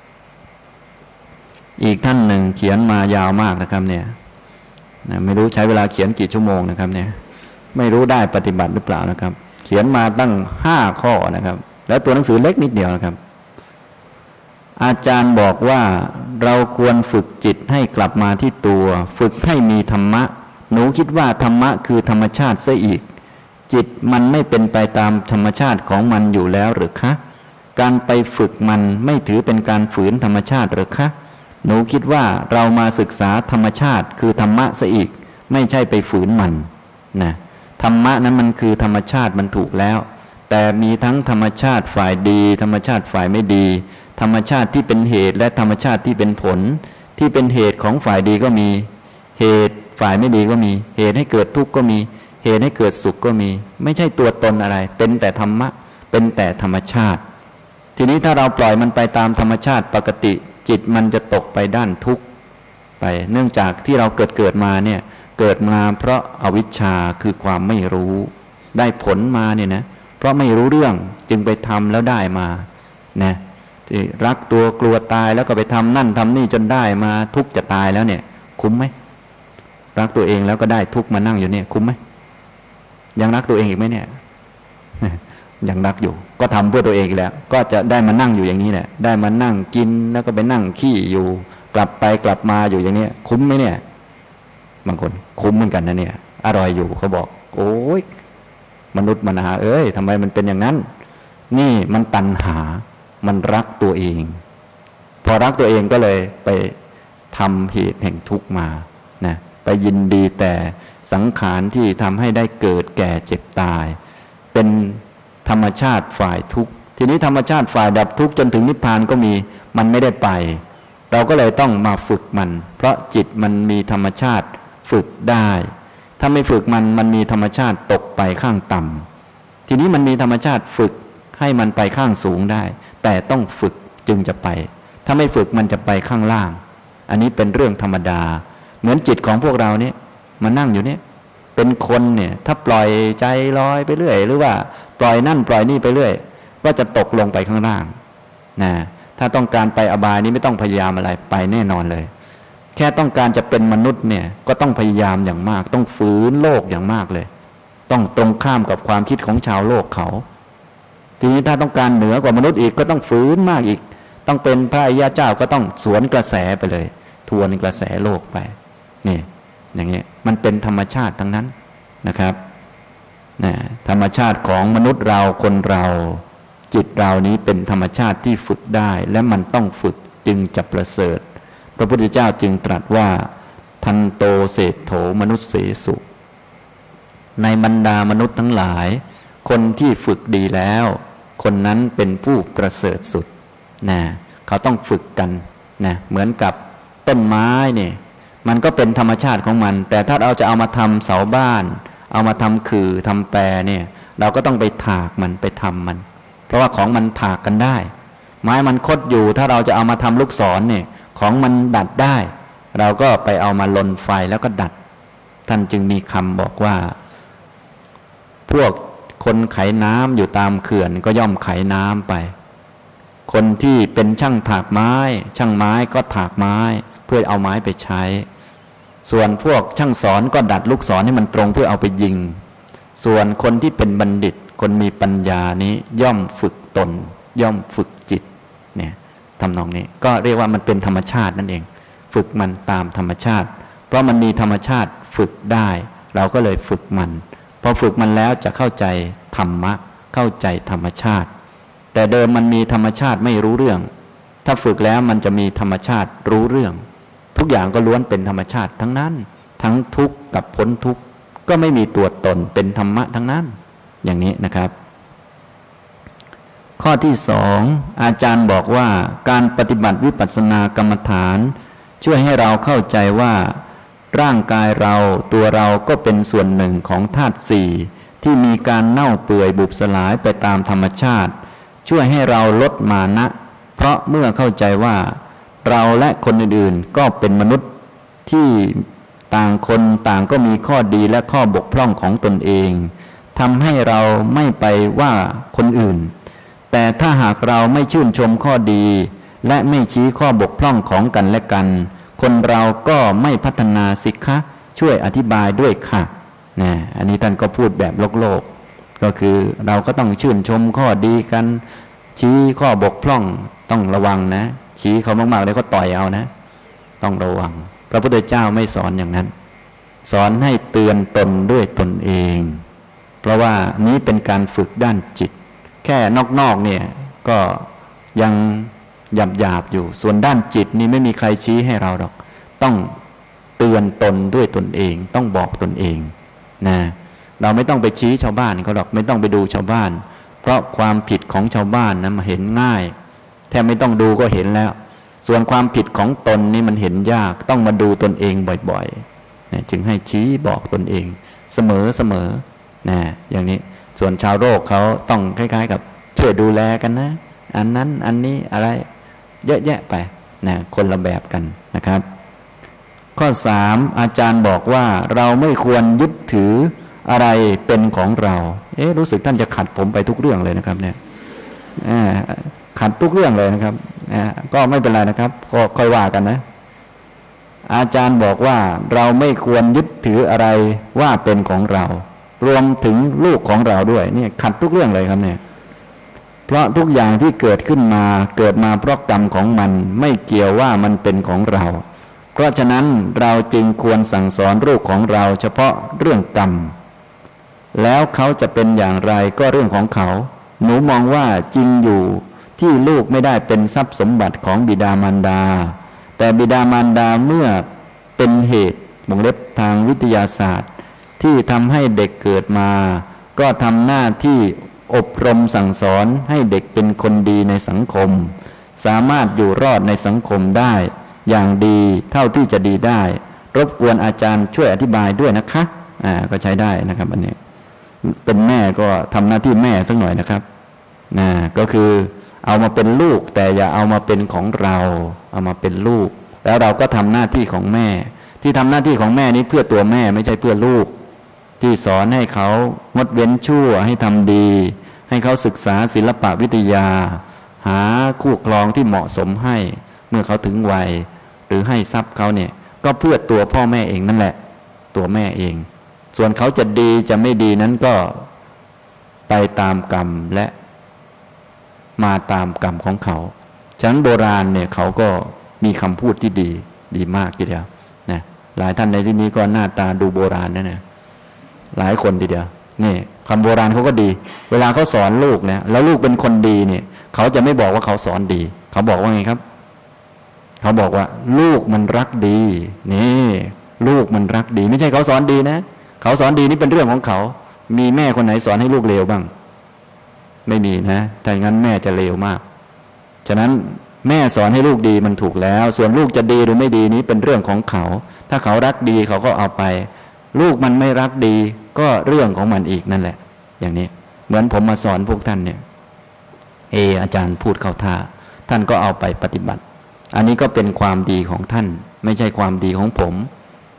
อีกท่านหนึ่งเขียนมายาวมากนะครับเนี่ยนะไม่รู้ใช้เวลาเขียนกี่ชั่วโมงนะครับเนี่ยไม่รู้ได้ปฏิบัติหรือเปล่านะครับเขียนมาตั้งห้าข้อนะครับแล้วตัวหนังสือเล็กนิดเดียวนะครับอาจารย์บอกว่าเราควรฝึกจิตให้กลับมาที่ตัวฝึกให้มีธรรมะหนูคิดว่าธรรมะคือธรรมชาติซะอีกจิตมันไม่เป็นไปตามธรรมชาติของมันอยู่แล้วหรือคะการไปฝึกมันไม่ถือเป็นการฝืนธรรมชาติหรือคะหนูคิดว่าเรามาศึกษาธรรมชาติคือธรรมะซะอีกไม่ใช่ไปฝืนมันนะธรรมะนั้นมันคือธรรมชาติมันถูกแล้วแต่มีทั้งธรรมชาติฝ่ายดีธรรมชาติฝ่ายไม่ดีธรรมชาติที่เป็นเหตุและธรรมชาติที่เป็นผลที่เป็นเหตุของฝ่ายดีก็มีเหตุฝ่ายไม่ดีก็มีเหตุให้เกิดทุกข์ก็มีเหตุให้เกิดสุขก็มีไม่ใช่ตัวตนอะไรเป็นแต่ธรรมะเป็นแต่ธรรมชาติทีนี้ถ้าเราปล่อยมันไปตามธรรมชาติปกติจิตมันจะตกไปด้านทุกข์ไปเนื่องจากที่เราเกิดเกิดมาเนี่ยเกิดมาเพราะอวิชชาคือความไม่รู้ได้ผลมาเนี่ยนะเพราะไม่รู้เรื่องจึงไปทำแล้วได้มานะที่รักตัวกลัวตายแล้วก็ไปทำนั่นทำนี่จนได้มาทุกข์จะตายแล้วเนี่ยคุ้มไหมรักตัวเองแล้วก็ได้ทุกข์มานั่งอยู่เนี่ยคุ้มไหมยังรักตัวเองอีกไหมเนี่ย ยังรักอยู่ก็ทำเพื่อตัวเองอีกแล้วก็จะได้มานั่งอยู่อย่างนี้แหละได้มานั่งกินแล้วก็ไปนั่งขี้อยู่กลับไปกลับมาอยู่อย่างนี้คุ้มไหมเนี่ยบางคนคุ้มเหมือนกันนะเนี่ยอร่อยอยู่เขาบอกโอ้ยมนุษย์มนาเอ้ยทำไมมันเป็นอย่างนั้นนี่มันตัณหามันรักตัวเองพอรักตัวเองก็เลยไปทำเหตุแห่งทุกข์มานะไปยินดีแต่สังขารที่ทำให้ได้เกิดแก่เจ็บตายเป็นธรรมชาติฝ่ายทุกข์ทีนี้ธรรมชาติฝ่ายดับทุกข์จนถึงนิพพานก็มีมันไม่ได้ไปเราก็เลยต้องมาฝึกมันเพราะจิตมันมีธรรมชาติฝึกได้ถ้าไม่ฝึกมันมันมีธรรมชาติตกไปข้างต่ำทีนี้มันมีธรรมชาติฝึกให้มันไปข้างสูงได้แต่ต้องฝึกจึงจะไปถ้าไม่ฝึกมันจะไปข้างล่างอันนี้เป็นเรื่องธรรมดาเหมือนจิตของพวกเราเนี่ยมานั่งอยู่เนี่ยเป็นคนเนี่ยถ้าปล่อยใจลอยไปเรื่อยหรือว่าปล่อยนั่นปล่อยนี่ไปเรื่อยก็จะตกลงไปข้างล่างนะถ้าต้องการไปอบายนี้ไม่ต้องพยายามอะไรไปแน่นอนเลยแค่ต้องการจะเป็นมนุษย์เนี่ยก็ต้องพยายามอย่างมากต้องฝืนโลกอย่างมากเลยต้องตรงข้ามกับความคิดของชาวโลกเขาทีนี้ถ้าต้องการเหนือกว่ามนุษย์อีกก็ต้องฝืนมากอีกต้องเป็นพระอริยเจ้าก็ต้องสวนกระแสไปเลยทวนกระแสโลกไปนี่อย่างนี้มันเป็นธรรมชาติทั้งนั้นนะครับนะธรรมชาติของมนุษย์เราคนเราจิตเรานี้เป็นธรรมชาติที่ฝึกได้และมันต้องฝึกจึงจะประเสริฐพระพุทธเจ้าจึงตรัสว่าทันโตเศรษโถมนุษย์เสสุในบรรดามนุษย์ทั้งหลายคนที่ฝึกดีแล้วคนนั้นเป็นผู้ประเสริฐสุดนะเขาต้องฝึกกันนะเหมือนกับต้นไม้เนี่ยมันก็เป็นธรรมชาติของมันแต่ถ้าเราจะเอามาทำเสาบ้านเอามาทำขื่อทำแปรเนี่ยเราก็ต้องไปถากมันไปทำมันเพราะว่าของมันถากกันได้ไม้มันคดอยู่ถ้าเราจะเอามาทำลูกศรเนี่ยของมันดัดได้เราก็ไปเอามาลนไฟแล้วก็ดัดท่านจึงมีคำบอกว่าพวกคนไขน้ำอยู่ตามเขื่อนก็ย่อมไขน้ำไปคนที่เป็นช่างถากไม้ช่างไม้ก็ถากไม้เพื่อเอาไม้ไปใช้ส่วนพวกช่างสอนก็ดัดลูกศรให้มันตรงเพื่อเอาไปยิงส่วนคนที่เป็นบัณฑิตคนมีปัญญานี้ย่อมฝึกตนย่อมฝึกจิตเนี่ยทำนองนี้ก็เรียกว่ามันเป็นธรรมชาตินั่นเองฝึกมันตามธรรมชาติเพราะมันมีธรรมชาติฝึกได้เราก็เลยฝึกมันพอฝึกมันแล้วจะเข้าใจธรรมะเข้าใจธรรมชาติแต่เดิมมันมีธรรมชาติไม่รู้เรื่องถ้าฝึกแล้วมันจะมีธรรมชาติรู้เรื่องทุกอย่างก็ล้วนเป็นธรรมชาติทั้งนั้นทั้งทุกข์กับพ้นทุกข์ก็ไม่มีตัวตนเป็นธรรมะทั้งนั้นอย่างนี้นะครับข้อที่สองอาจารย์บอกว่าการปฏิบัติวิปัสสนากรรมฐานช่วยให้เราเข้าใจว่าร่างกายเราตัวเราก็เป็นส่วนหนึ่งของธาตุสี่ที่มีการเน่าเปื่อยบุบสลายไปตามธรรมชาติช่วยให้เราลดมานะเพราะเมื่อเข้าใจว่าเราและคนอื่นๆก็เป็นมนุษย์ที่ต่างคนต่างก็มีข้อดีและข้อบกพร่องของตนเองทำให้เราไม่ไปว่าคนอื่นแต่ถ้าหากเราไม่ชื่นชมข้อดีและไม่ชี้ข้อบกพร่องของกันและกันคนเราก็ไม่พัฒนาสิคะช่วยอธิบายด้วยค่ะนะอันนี้ท่านก็พูดแบบโลกโลกก็คือเราก็ต้องชื่นชมข้อดีกันชี้ข้อบกพร่องต้องระวังนะชี้เขามากๆเลยก็ต่อยเอานะต้องระวังพระพุทธเจ้าไม่สอนอย่างนั้นสอนให้เตือนตนด้วยตนเองเพราะว่านี้เป็นการฝึกด้านจิตแค่นอกๆเนี่ยก็ยังหยาบๆอยู่ส่วนด้านจิตนี่ไม่มีใครชี้ให้เราหรอกต้องเตือนตนด้วยตนเองต้องบอกตนเองนะเราไม่ต้องไปชี้ชาวบ้านเขาหรอกไม่ต้องไปดูชาวบ้านเพราะความผิดของชาวบ้านนะมันเห็นง่ายแทบไม่ต้องดูก็เห็นแล้วส่วนความผิดของตนนี่มันเห็นยากต้องมาดูตนเองบ่อยๆนะจึงให้ชี้บอกตนเองเสมอเสมอนะอย่างนี้ส่วนชาวโลกเขาต้องคล้ายๆกับช่วยดูแลกันนะอันนั้นอันนี้อะไรเยอะแยะไปนะคนละแบบกันนะครับข้อสามอาจารย์บอกว่าเราไม่ควรยึดถืออะไรเป็นของเราเอ๊ะรู้สึกท่านจะขัดผมไปทุกเรื่องเลยนะครับเนี่ยขัดทุกเรื่องเลยนะครับก็ไม่เป็นไรนะครับก็ค่อยว่ากันนะอาจารย์บอกว่าเราไม่ควรยึดถืออะไรว่าเป็นของเรารวมถึงลูกของเราด้วยเนี่ยขัดทุกเรื่องเลยครับเนี่ยเพราะทุกอย่างที่เกิดขึ้นมาเกิดมาเพราะกรรมของมันไม่เกี่ยวว่ามันเป็นของเราเพราะฉะนั้นเราจึงควรสั่งสอนลูกของเราเฉพาะเรื่องกรรมแล้วเขาจะเป็นอย่างไรก็เรื่องของเขาหนูมองว่าจริงอยู่ที่ลูกไม่ได้เป็นทรัพย์สมบัติของบิดามารดาแต่บิดามารดาเมื่อเป็นเหตุวงเล็บทางวิทยาศาสตร์ที่ทำให้เด็กเกิดมาก็ทำหน้าที่อบรมสั่งสอนให้เด็กเป็นคนดีในสังคมสามารถอยู่รอดในสังคมได้อย่างดีเท่าที่จะดีได้รบกวนอาจารย์ช่วยอธิบายด้วยนะคะอ่าก็ใช้ได้นะครับอันนี้เป็นแม่ก็ทำหน้าที่แม่สักหน่อยนะครับนะก็คือเอามาเป็นลูกแต่อย่าเอามาเป็นของเราเอามาเป็นลูกแล้วเราก็ทำหน้าที่ของแม่ที่ทำหน้าที่ของแม่นี้เพื่อตัวแม่ไม่ใช่เพื่อลูกที่สอนให้เขางดเว้นชั่วให้ทำดีให้เขาศึกษาศิลปวิทยาหาคู่ครองที่เหมาะสมให้เมื่อเขาถึงวัยหรือให้ทรัพย์เขาเนี่ยก็เพื่อตัวพ่อแม่เองนั่นแหละตัวแม่เองส่วนเขาจะดีจะไม่ดีนั้นก็ไปตามกรรมและมาตามกรรมของเขาฉะนั้นโบราณเนี่ยเขาก็มีคำพูดที่ดีดีมากทีเดียวนะหลายท่านในที่นี้ก็หน้าตาดูโบราณนะเนี่ยหลายคนทีเดียวนี่คำโบราณเขาก็ดีเวลาเขาสอนลูกเนี่ยแล้วลูกเป็นคนดีเนี่ยเขาจะไม่บอกว่าเขาสอนดีเขาบอกว่าไงครับเขาบอกว่าลูกมันรักดีนี่ลูกมันรักดีไม่ใช่เขาสอนดีนะเขาสอนดีนี่เป็นเรื่องของเขามีแม่คนไหนสอนให้ลูกเลวบ้างไม่มีนะถ้าอย่างนั้นแม่จะเลวมากฉะนั้นแม่สอนให้ลูกดีมันถูกแล้วส่วนลูกจะดีหรือไม่ดีนี้เป็นเรื่องของเขาถ้าเขารักดีเขาก็เอาไปลูกมันไม่รักดีก็เรื่องของมันอีกนั่นแหละอย่างนี้เหมือนผมมาสอนพวกท่านเนี่ยเอออาจารย์พูดเข้าท่าท่านก็เอาไปปฏิบัติอันนี้ก็เป็นความดีของท่านไม่ใช่ความดีของผม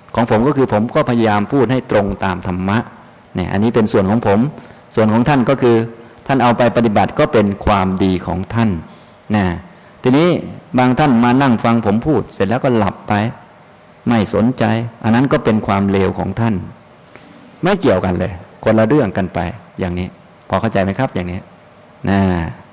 ของผมก็คือผมก็พยายามพูดให้ตรงตามธรรมะเนี่ยอันนี้เป็นส่วนของผมส่วนของท่านก็คือท่านเอาไปปฏิบัติก็เป็นความดีของท่านนะทีนี้บางท่านมานั่งฟังผมพูดเสร็จแล้วก็หลับไปไม่สนใจอันนั้นก็เป็นความเลวของท่านไม่เกี่ยวกันเลยคนละเรื่องกันไปอย่างนี้พอเข้าใจไหมครับอย่างนี้นะ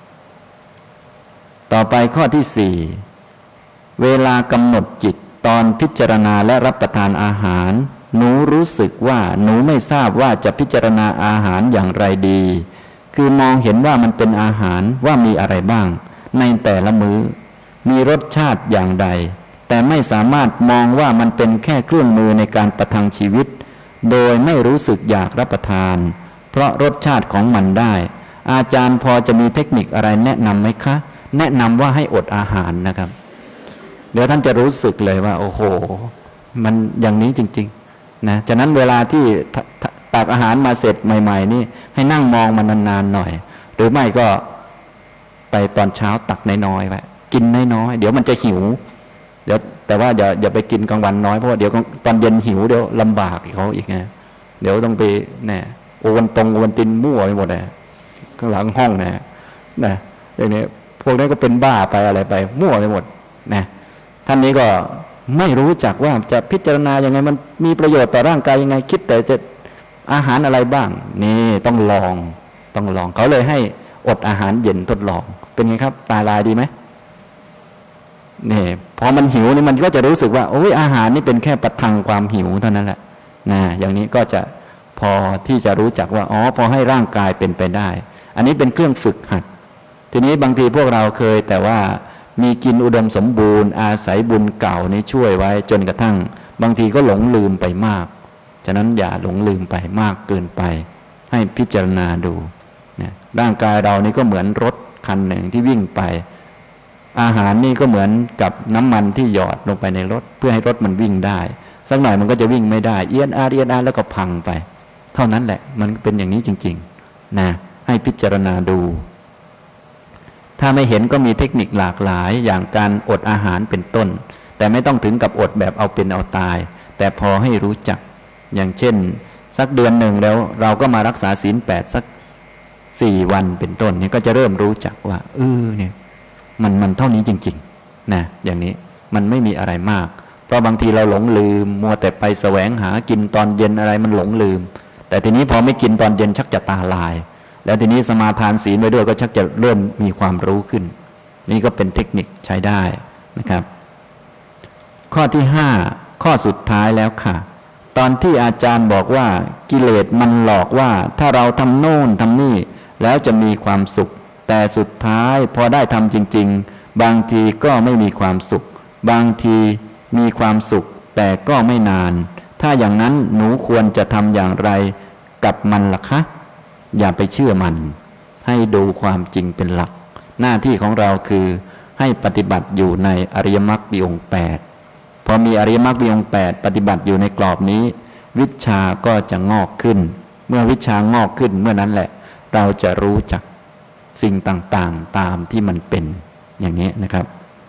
ต่อไปข้อที่สี่เวลากำหนดจิตตอนพิจารณาและรับประทานอาหารหนูรู้สึกว่าหนูไม่ทราบว่าจะพิจารณาอาหารอย่างไรดีคือมองเห็นว่ามันเป็นอาหารว่ามีอะไรบ้างในแต่ละมื้อมีรสชาติอย่างใดแต่ไม่สามารถมองว่ามันเป็นแค่เครื่องมือในการประทังชีวิตโดยไม่รู้สึกอยากรับประทานเพราะรสชาติของมันได้อาจารย์พอจะมีเทคนิคอะไรแนะนำไหมคะแนะนำว่าให้อดอาหารนะครับเดี๋ยวท่านจะรู้สึกเลยว่าโอ้โหมันอย่างนี้จริงๆนะฉะนั้นเวลาที่ตักอาหารมาเสร็จใหม่ๆนี่ให้นั่งมองมันนานๆหน่อยหรือไม่ก็ไปตอนเช้าตักน้อยๆไว้กินน้อยๆเดี๋ยวมันจะหิวเดี๋ยวแต่ว่าอย่าอย่าไปกินกลางวันน้อยเพราะว่าเดี๋ยวตอนเย็นหิวเดี๋ยวลำบากเขาอีกนะเดี๋ยวต้องไปเนี่ยโอวันตรงโอวันตินมั่วไปหมดเลยข้างหลังห้องนะนะอย่างนี้พวกนั้นก็เป็นบ้าไปอะไรไปมั่วไปหมดนะท่านนี้ก็ไม่รู้จักว่าจะพิจารณายังไงมันมีประโยชน์ต่อร่างกายยังไงคิดแต่จะอาหารอะไรบ้างนี่ต้องลองต้องลองเขาเลยให้อดอาหารเย็นทดลองเป็นไงครับตาลายดีไหมนี่พอมันหิวนี่มันก็จะรู้สึกว่าโอ้ยอาหารนี่เป็นแค่ประทังความหิวเท่านั้นแหละนะอย่างนี้ก็จะพอที่จะรู้จักว่าอ๋อพอให้ร่างกายเป็นไปได้อันนี้เป็นเครื่องฝึกหัดทีนี้บางทีพวกเราเคยแต่ว่ามีกินอุดมสมบูรณ์อาศัยบุญเก่านี้ช่วยไว้จนกระทั่งบางทีก็หลงลืมไปมากฉะนั้นอย่าหลงลืมไปมากเกินไปให้พิจารณาดูนะร่างกายเรานี่ก็เหมือนรถคันหนึ่งที่วิ่งไปอาหารนี่ก็เหมือนกับน้ำมันที่หยอดลงไปในรถเพื่อให้รถมันวิ่งได้สักหน่อยมันก็จะวิ่งไม่ได้เอียนอาเอียนอาแล้วก็พังไปเท่านั้นแหละมันเป็นอย่างนี้จริงๆนะให้พิจารณาดูถ้าไม่เห็นก็มีเทคนิคหลากหลายอย่างการอดอาหารเป็นต้นแต่ไม่ต้องถึงกับอดแบบเอาเป็นเอาตายแต่พอให้รู้จักอย่างเช่นสักเดือนหนึ่งแล้วเราก็มารักษาศีลแปดสักสี่วันเป็นต้นนี่ก็จะเริ่มรู้จักว่าเออเนี่ยมันมันเท่านี้จริงๆนะอย่างนี้มันไม่มีอะไรมากเพราะบางทีเราหลงลืมมัวแต่ไปแสวงหากินตอนเย็นอะไรมันหลงลืมแต่ทีนี้พอไม่กินตอนเย็นชักจะตาลายแล้วทีนี้สมาทานศีลไปด้วยก็ชักจะเริ่มมีความรู้ขึ้นนี่ก็เป็นเทคนิคใช้ได้นะครับข้อที่ห้าข้อสุดท้ายแล้วค่ะตอนที่อาจารย์บอกว่ากิเลสมันหลอกว่าถ้าเราทำโน่นทำนี่แล้วจะมีความสุขแต่สุดท้ายพอได้ทำจริงๆบางทีก็ไม่มีความสุขบางทีมีความสุขแต่ก็ไม่นานถ้าอย่างนั้นหนูควรจะทำอย่างไรกับมันล่ะคะอย่าไปเชื่อมันให้ดูความจริงเป็นหลักหน้าที่ของเราคือให้ปฏิบัติอยู่ในอริยมรรคมีองค์แปดพอมีอริยมรรคมีองค์แปดปฏิบัติอยู่ในกรอบนี้วิชาก็จะงอกขึ้นเมื่อวิชางอกขึ้นเมื่อนั้นแหละเราจะรู้จักสิ่งต่างๆตามที่มันเป็นอย่างนี้นะครับ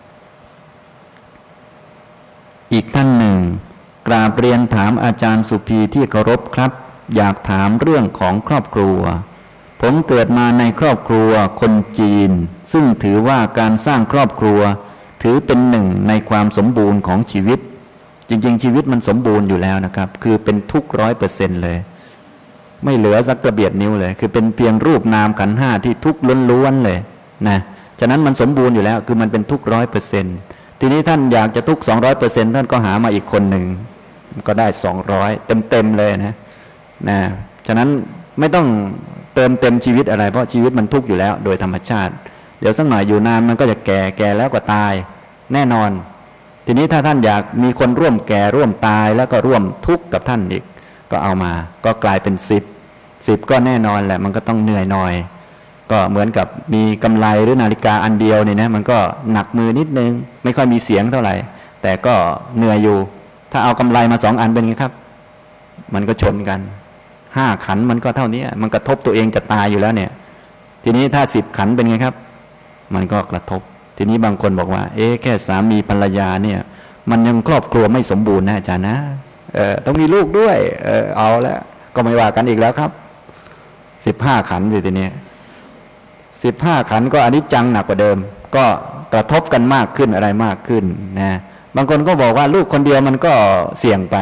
อีกท่านหนึ่งกราบเรียนถามอาจารย์สุภีที่เคารพครับอยากถามเรื่องของครอบครัวผมเกิดมาในครอบครัวคนจีนซึ่งถือว่าการสร้างครอบครัวถือเป็นหนึ่งในความสมบูรณ์ของชีวิตจริงๆชีวิตมันสมบูรณ์อยู่แล้วนะครับคือเป็นทุกร้อยเปอร์เซ็นต์เลยไม่เหลือสักกระเบียดนิ้วเลยคือเป็นเพียงรูปนามขันธ์ห้าที่ทุกข์ล้วนๆเลยนะฉะนั้นมันสมบูรณ์อยู่แล้วคือมันเป็นทุกข์ร้อยเปอร์เซ็นต์ทีนี้ท่านอยากจะทุกข์สองร้อยเปอร์เซ็นต์ท่านก็หามาอีกคนหนึ่งก็ได้สองร้อยเต็มๆเลยนะนะฉะนั้นไม่ต้องเติมเต็มชีวิตอะไรเพราะชีวิตมันทุกข์อยู่แล้วโดยธรรมชาติเดี๋ยวสักหน่อยอยู่นานมันก็จะแก่แก่แล้วก็ตายแน่นอนทีนี้ถ้าท่านอยากมีคนร่วมแก่ร่วมตายแล้วก็ร่วมทุกข์กับท่านอีกก็เอามาก็กลายเป็นสิบสิบก็แน่นอนแหละมันก็ต้องเหนื่อยหน่อยก็เหมือนกับมีกำไลหรือนาฬิกาอันเดียวนี่นะมันก็หนักมือนิดนึงไม่ค่อยมีเสียงเท่าไหร่แต่ก็เหนื่อยอยู่ถ้าเอากำไลมาสองอันเป็นไงครับมันก็ชนกันห้าขันมันก็เท่านี้มันกระทบตัวเองจะตายอยู่แล้วเนี่ยทีนี้ถ้าสิบขันเป็นไงครับมันก็กระทบทีนี้บางคนบอกว่าเอ๊ะแค่สามีภรรยาเนี่ยมันยังครอบครัวไม่สมบูรณ์นะอาจารย์นะเออต้องมีลูกด้วยเออเอาแล้วก็ไม่ว่ากันอีกแล้วครับสิบห้าขันธ์สิทีนี้สิบห้าขันธ์ก็อนิจจังหนักกว่าเดิมก็กระทบกันมากขึ้นอะไรมากขึ้นนะบางคนก็บอกว่าลูกคนเดียวมันก็เสี่ยงไป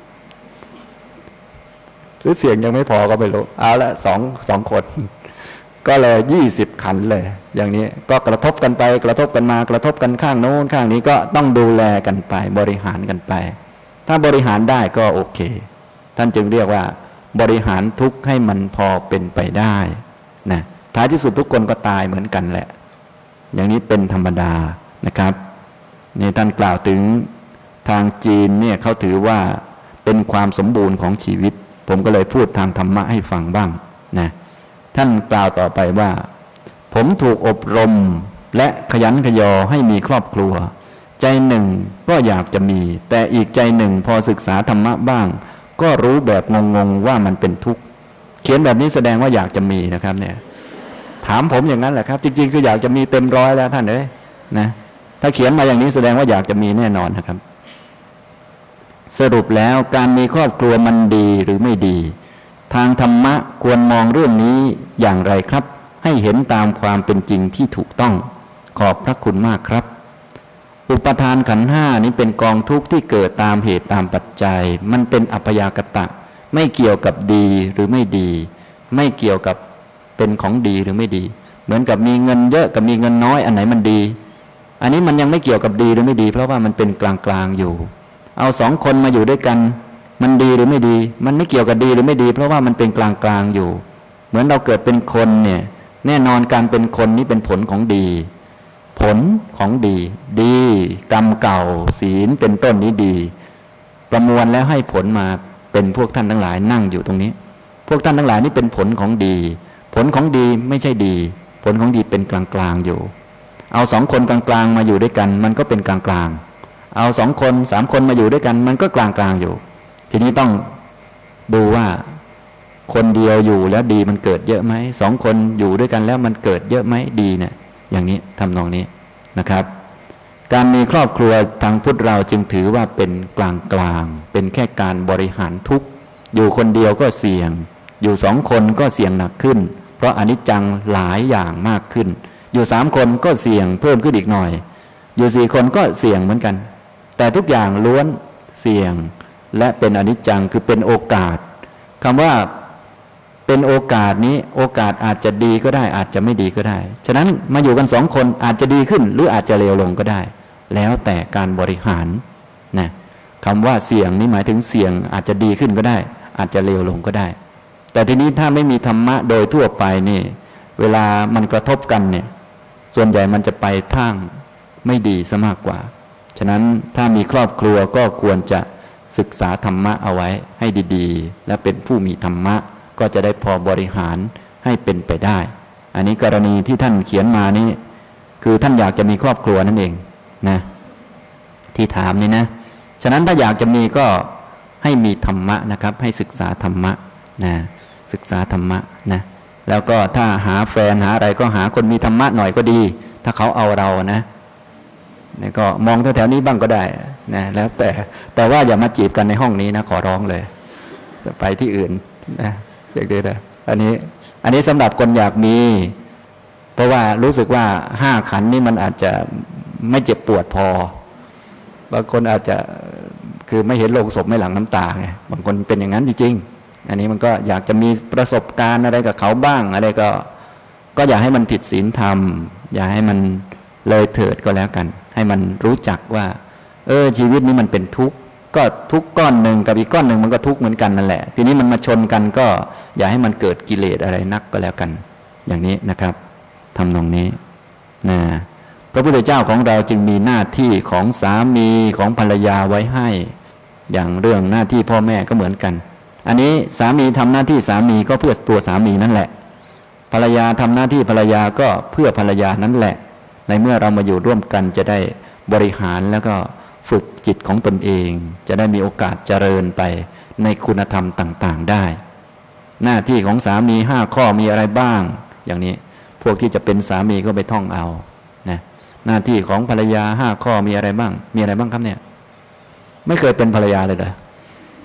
หรือเสี่ยงยังไม่พอก็ไม่รู้เอาละสองสองคนก็เลยยี่สิบขันธ์เลยอย่างนี้ก็กระทบกันไปกระทบกันมากระทบกันข้างโน้นข้างนี้ก็ต้องดูแลกันไปบริหารกันไปถ้าบริหารได้ก็โอเคท่านจึงเรียกว่าบริหารทุกข์ให้มันพอเป็นไปได้นะท้ายที่สุดทุกคนก็ตายเหมือนกันแหละอย่างนี้เป็นธรรมดานะครับนี่ท่านกล่าวถึงทางจีนเนี่ยเขาถือว่าเป็นความสมบูรณ์ของชีวิตผมก็เลยพูดทางธรรมะให้ฟังบ้างนะท่านกล่าวต่อไปว่าผมถูกอบรมและขยันขยอให้มีครอบครัวใจหนึ่งก็อยากจะมีแต่อีกใจหนึ่งพอศึกษาธรรมะบ้างก็รู้แบบงงๆว่ามันเป็นทุกข์เขียนแบบนี้แสดงว่าอยากจะมีนะครับเนี่ยถามผมอย่างนั้นแหละครับจริงๆคืออยากจะมีเต็มร้อยแล้วท่านเอ้ยนะถ้าเขียนมาอย่างนี้แสดงว่าอยากจะมีแน่นอนนะครับสรุปแล้วการมีครอบครัวมันดีหรือไม่ดีทางธรรมะควรมองเรื่องนี้อย่างไรครับให้เห็นตามความเป็นจริงที่ถูกต้องขอบพระคุณมากครับอุปทานขันธ์ห้านี้เป็นกองทุกข์ที่เกิดตามเหตุตามปัจจัยมันเป็นอัพยากตะไม่เกี่ยวกับดีหรือไม่ดีไม่เกี่ยวกับเป็นของดีหรือไม่ดีเหมือนกับมีเงินเยอะกับมีเงินน้อยอันไหนมันดีอันนี้มันยังไม่เกี่ยวกับดีหรือไม่ดีเพราะว่ามันเป็นกลางๆอยู่เอาสองคนมาอยู่ด้วยกันมันดีหรือไม่ดีมันไม่เกี่ยวกับดีหรือไม่ดีเพราะว่ามันเป็นกลางๆอยู่เหมือนเราเกิดเป็นคนเนี่ยแน่นอนการเป็นคนนี้เป็นผลของดีผลของดีดีกรรมเก่าศีลเป็นต้นนี้ดีประมวลแล้วให้ผลมาเป็นพวกท่านทั้งหลายนั่งอยู่ตรงนี้พวกท่านทั้งหลายนี่เป็นผลของดีผลของดีไม่ใช่ดีผลของดีเป็นกลางๆอยู่เอาสองคนกลางๆมาอยู่ด้วยกันมันก็เป็นกลางๆเอาสองคนสามคนมาอยู่ด้วยกันมันก็กลางๆอยู่ทีนี้ต้องดูว่าคนเดียวอยู่แล้วดีมันเกิดเยอะไหมสองคนอยู่ด้วยกันแล้วมันเกิดเยอะไหมดีเนี่ยอย่างนี้ทำนองนี้นะครับการมีครอบครัวทางพุทธเราจึงถือว่าเป็นกลางกลางเป็นแค่การบริหารทุกข์อยู่คนเดียวก็เสี่ยงอยู่สองคนก็เสี่ยงหนักขึ้นเพราะอนิจจังหลายอย่างมากขึ้นอยู่สามคนก็เสี่ยงเพิ่มขึ้นอีกหน่อยอยู่สี่คนก็เสี่ยงเหมือนกันแต่ทุกอย่างล้วนเสี่ยงและเป็นอนิจจังคือเป็นโอกาสคำว่าเป็นโอกาสนี้โอกาสอาจจะดีก็ได้อาจจะไม่ดีก็ได้ฉะนั้นมาอยู่กันสองคนอาจจะดีขึ้นหรืออาจจะเลวลงก็ได้แล้วแต่การบริหารนะคำว่าเสี่ยงนี่หมายถึงเสี่ยงอาจจะดีขึ้นก็ได้อาจจะเลวลงก็ได้แต่ทีนี้ถ้าไม่มีธรรมะโดยทั่วไปนี่เวลามันกระทบกันเนี่ยส่วนใหญ่มันจะไปทางไม่ดีซะมากกว่าฉะนั้นถ้ามีครอบครัวก็ควรจะศึกษาธรรมะเอาไว้ให้ดีๆและเป็นผู้มีธรรมะก็จะได้พอบริหารให้เป็นไปได้อันนี้กรณีที่ท่านเขียนมานี้คือท่านอยากจะมีครอบครัวนั่นเองนะที่ถามนี่นะฉะนั้นถ้าอยากจะมีก็ให้มีธรรมะนะครับให้ศึกษาธรรมะนะศึกษาธรรมะนะแล้วก็ถ้าหาแฟนหาอะไรก็หาคนมีธรรมะหน่อยก็ดีถ้าเขาเอาเรานะนี่ก็มองแถวๆนี้บ้างก็ได้นะแล้วแต่แต่ว่าอย่ามาจีบกันในห้องนี้นะขอร้องเลยจะไปที่อื่นนะเด็กๆนะอันนี้อันนี้สำหรับคนอยากมีเพราะว่ารู้สึกว่าห้าขันนี่มันอาจจะไม่เจ็บปวดพอบางคนอาจจะคือไม่เห็นโลงศพไม่หลั่งน้ำตาไงบางคนเป็นอย่างนั้นจริงๆอันนี้มันก็อยากจะมีประสบการณ์อะไรกับเขาบ้างอะไรก็ก็อย่าให้มันผิดศีลธรรมอย่าให้มันเลยเถิดก็แล้วกันให้มันรู้จักว่าเออชีวิตนี้มันเป็นทุกข์ก็ทุกก้อนหนึ่งกับอีกก้อนหนึ่งมันก็ทุกข์เหมือนกันนั่นแหละทีนี้มันมาชนกันก็อย่าให้มันเกิดกิเลสอะไรนักก็แล้วกันอย่างนี้นะครับทำตรงนี้นะพระพุทธเจ้าของเราจึงมีหน้าที่ของสามีของภรรยาไว้ให้อย่างเรื่องหน้าที่พ่อแม่ก็เหมือนกันอันนี้สามีทำหน้าที่สามีก็เพื่อตัวสามีนั่นแหละภรรยาทำหน้าที่ภรรยาก็เพื่อภรรยานั่นแหละในเมื่อเรามาอยู่ร่วมกันจะได้บริหารแล้วก็ฝึกจิตของตนเองจะได้มีโอกาสเจริญไปในคุณธรรมต่างๆได้หน้าที่ของสามีห้าข้อมีอะไรบ้างอย่างนี้พวกที่จะเป็นสามีก็ไปท่องเอานะหน้าที่ของภรรยาห้าข้อมีอะไรบ้างมีอะไรบ้างครับเนี่ยไม่เคยเป็นภรรยาเลยเหรอ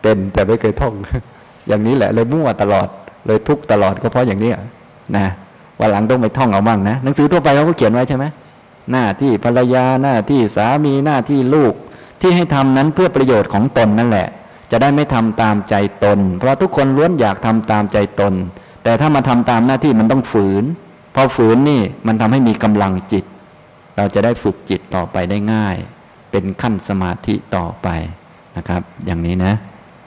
เป็นแต่ไม่เคยท่อง อย่างนี้แหละเลยมั่วตลอดเลยทุกตลอดก็เพราะอย่างนี้นะวันหลังต้องไปท่องเอาบ้างนะหนังสือทั่วไปเขาก็เขียนไว้ใช่ไหมหน้าที่ภรรยาหน้าที่สามีหน้าที่ลูกที่ให้ทำนั้นเพื่อประโยชน์ของตนนั่นแหละจะได้ไม่ทำตามใจตนเพราะทุกคนล้วนอยากทำตามใจตนแต่ถ้ามาทำตามหน้าที่มันต้องฝืนพอฝืนนี่มันทำให้มีกำลังจิตเราจะได้ฝึกจิตต่อไปได้ง่ายเป็นขั้นสมาธิต่อไปนะครับอย่างนี้นะ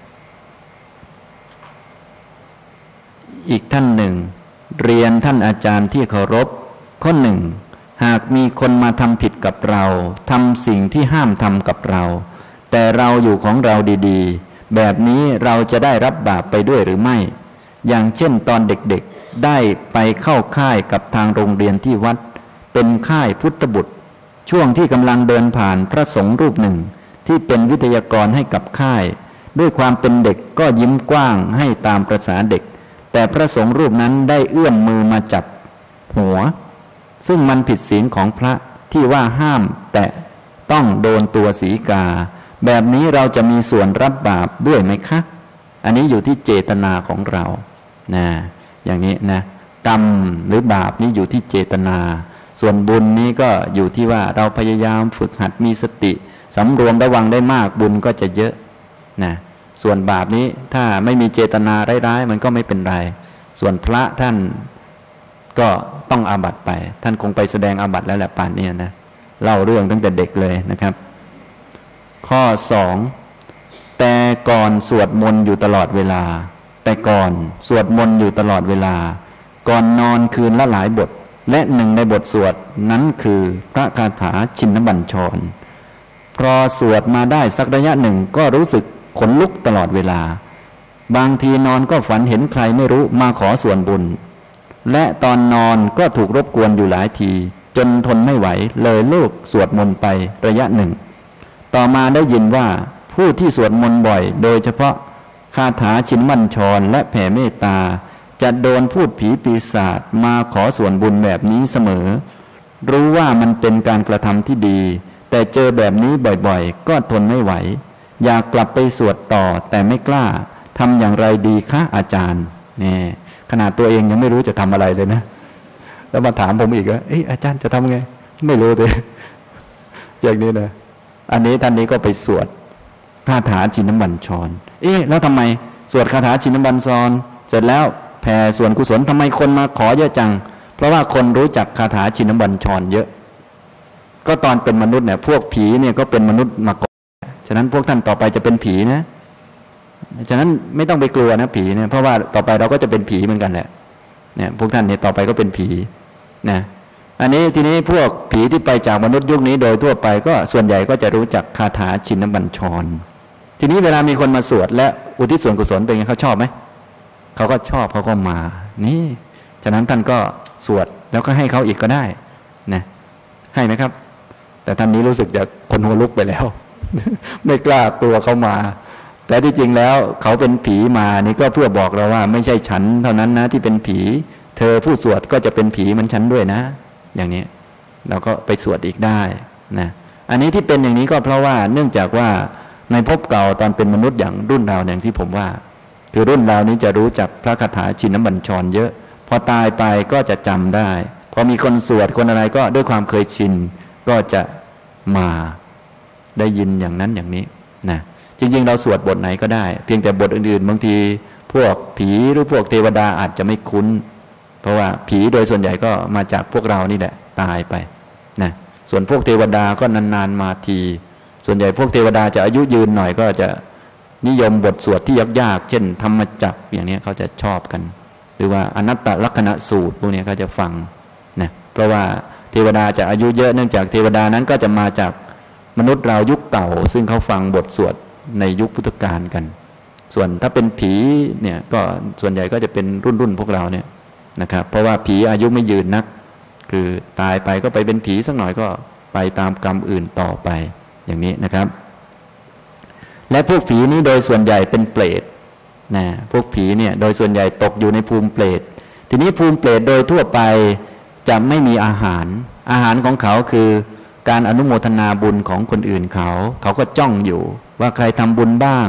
อีกท่านหนึ่งเรียนท่านอาจารย์ที่เคารพข้อหนึ่งหากมีคนมาทำผิดกับเราทำสิ่งที่ห้ามทำกับเราแต่เราอยู่ของเราดีๆแบบนี้เราจะได้รับบาปไปด้วยหรือไม่อย่างเช่นตอนเด็กๆได้ไปเข้าค่ายกับทางโรงเรียนที่วัดเป็นค่ายพุทธบุตรช่วงที่กำลังเดินผ่านพระสงฆ์รูปหนึ่งที่เป็นวิทยากรให้กับค่ายด้วยความเป็นเด็กก็ยิ้มกว้างให้ตามประสาเด็กแต่พระสงฆ์รูปนั้นได้เอื้อมมือมาจับหัวซึ่งมันผิดศีลของพระที่ว่าห้ามแต่ต้องโดนตัวสีกาแบบนี้เราจะมีส่วนรับบาปด้วยไหมคะอันนี้อยู่ที่เจตนาของเรานะอย่างนี้นะกรรมหรือบาปนี้อยู่ที่เจตนาส่วนบุญนี้ก็อยู่ที่ว่าเราพยายามฝึกหัดมีสติสำรวมระวังได้มากบุญก็จะเยอะนะส่วนบาปนี้ถ้าไม่มีเจตนาร้ายๆมันก็ไม่เป็นไรส่วนพระท่านก็ต้องอาบัติไปท่านคงไปแสดงอาบัติแล้วแหละป่านนี้นะเล่าเรื่องตั้งแต่เด็กเลยนะครับข้อสองแต่ก่อนสวดมนต์อยู่ตลอดเวลาแต่ก่อนสวดมนต์อยู่ตลอดเวลาก่อนนอนคืนละหลายบทและหนึ่งในบทสวดนั้นคือพระคาถาชินบัญชรพอสวดมาได้สักระยะหนึ่งก็รู้สึกขนลุกตลอดเวลาบางทีนอนก็ฝันเห็นใครไม่รู้มาขอส่วนบุญและตอนนอนก็ถูกรบกวนอยู่หลายทีจนทนไม่ไหวเลยเลิกสวดมนต์ไประยะหนึ่งต่อมาได้ยินว่าผู้ที่สวดมนต์บ่อยโดยเฉพาะคาถาชินบัญชรและแผ่เมตตาจะโดนพูดผีปีศาจมาขอส่วนบุญแบบนี้เสมอรู้ว่ามันเป็นการกระทำที่ดีแต่เจอแบบนี้บ่อยๆก็ทนไม่ไหวอยากกลับไปสวดต่อแต่ไม่กล้าทำอย่างไรดีคะอาจารย์เนี่ยขนาดตัวเองยังไม่รู้จะทำอะไรเลยนะแล้วมาถามผมอีกว่าเอ้ยอาจารย์จะทำไงไม่รู้เลยอย่างนี้นะอันนี้ท่านนี้ก็ไปสวดคาถาชินบัญชรเอ๊ะแล้วทำไมสวดคาถาชินบัญชรเสร็จแล้วแผ่ส่วนกุศลทำไมคนมาขอเยอะจังเพราะว่าคนรู้จักคาถาชินบัญชรเยอะก็ตอนเป็นมนุษย์เนี่ยพวกผีเนี่ยก็เป็นมนุษย์มาก่อนฉะนั้นพวกท่านต่อไปจะเป็นผีนะฉะนั้นไม่ต้องไปกลัวนะผีเนี่ยเพราะว่าต่อไปเราก็จะเป็นผีเหมือนกันแหละเนี่ยพวกท่านเนี่ยต่อไปก็เป็นผีนะอันนี้ทีนี้พวกผีที่ไปจากมนุษย์ยุคนี้โดยทั่วไปก็ส่วนใหญ่ก็จะรู้จักคาถาชินบัญชรทีนี้เวลามีคนมาสวดและอุทิศส่วนกุศลเป็นไงเขาชอบไหมเขาก็ชอบเขาก็มานี่ฉะนั้นท่านก็สวดแล้วก็ให้เขาอีกก็ได้นะให้ไหมครับแต่ท่านนี้รู้สึกจะคนหัวลุกไปแล้ว ไม่กล้ากลัวเขามาแต่ที่จริงแล้วเขาเป็นผีมานี่ก็เพื่อบอกเราว่าไม่ใช่ฉันเท่านั้นนะที่เป็นผีเธอผู้สวดก็จะเป็นผีเหมือนฉันด้วยนะอย่างนี้เราก็ไปสวดอีกได้นะอันนี้ที่เป็นอย่างนี้ก็เพราะว่าเนื่องจากว่าในภพเก่าตอนเป็นมนุษย์อย่างรุ่นเราอย่างที่ผมว่าคือรุ่นเรานี้จะรู้จักพระคาถาชินบัญชรเยอะพอตายไปก็จะจำได้พอมีคนสวดคนอะไรก็ด้วยความเคยชินก็จะมาได้ยินอย่างนั้นอย่างนี้นะจริงๆเราสวดบทไหนก็ได้เพียงแต่บทอื่นๆบางทีพวกผีหรือพวกเทวดาอาจจะไม่คุ้นเพราะว่าผีโดยส่วนใหญ่ก็มาจากพวกเรานี่แหละตายไปนะส่วนพวกเทวดาก็นานๆมาทีส่วนใหญ่พวกเทวดาจะอายุยืนหน่อยก็จะนิยมบทสวดที่ยากๆเช่นธรรมจักรอย่างนี้เขาจะชอบกันหรือว่าอนัตตลักษณสูตรพวกนี้เขาจะฟังนะเพราะว่าเทวดาจะอายุเยอะเนื่องจากเทวดานั้นก็จะมาจากมนุษย์เรายุคเก่าซึ่งเขาฟังบทสวดในยุคพุทธกาลกันส่วนถ้าเป็นผีเนี่ยก็ส่วนใหญ่ก็จะเป็นรุ่นๆพวกเราเนี่ยนะครับเพราะว่าผีอายุไม่ยืนนักคือตายไปก็ไปเป็นผีสักหน่อยก็ไปตามกรรมอื่นต่อไปอย่างนี้นะครับและพวกผีนี้โดยส่วนใหญ่เป็นเปรตนะพวกผีเนี่ยโดยส่วนใหญ่ตกอยู่ในภูมิเปรตทีนี้ภูมิเปรตโดยทั่วไปจะไม่มีอาหารอาหารของเขาคือการอนุโมทนาบุญของคนอื่นเขาเขาก็จ้องอยู่ว่าใครทำบุญบ้าง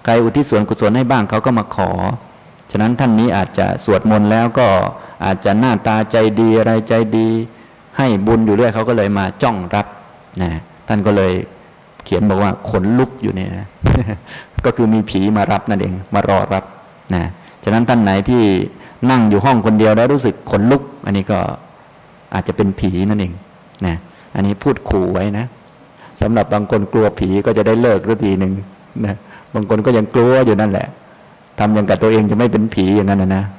ใครอุทิศส่วนกุศลให้บ้างเขาก็มาขอฉะนั้นท่านนี้อาจจะสวดมนต์แล้วก็อาจจะหน้าตาใจดีอะไรใจดีให้บุญอยู่เรื่อยเขาก็เลยมาจ้องรับนะท่านก็เลยเขียนบอกว่าขนลุกอยู่เนี่ย ก็คือมีผีมารับนั่นเองมารอรับนะฉะนั้นท่านไหนที่นั่งอยู่ห้องคนเดียวแล้วรู้สึกขนลุกอันนี้ก็อาจจะเป็นผีนั่นเองนะอันนี้พูดขู่ไว้นะสำหรับบางคนกลัวผีก็จะได้เลิกสักทีหนึ่งนะบางคนก็ยังกลัวอยู่นั่นแหละทำอย่างกับตัวเองจะไม่เป็นผีอย่างนั้นนะนะ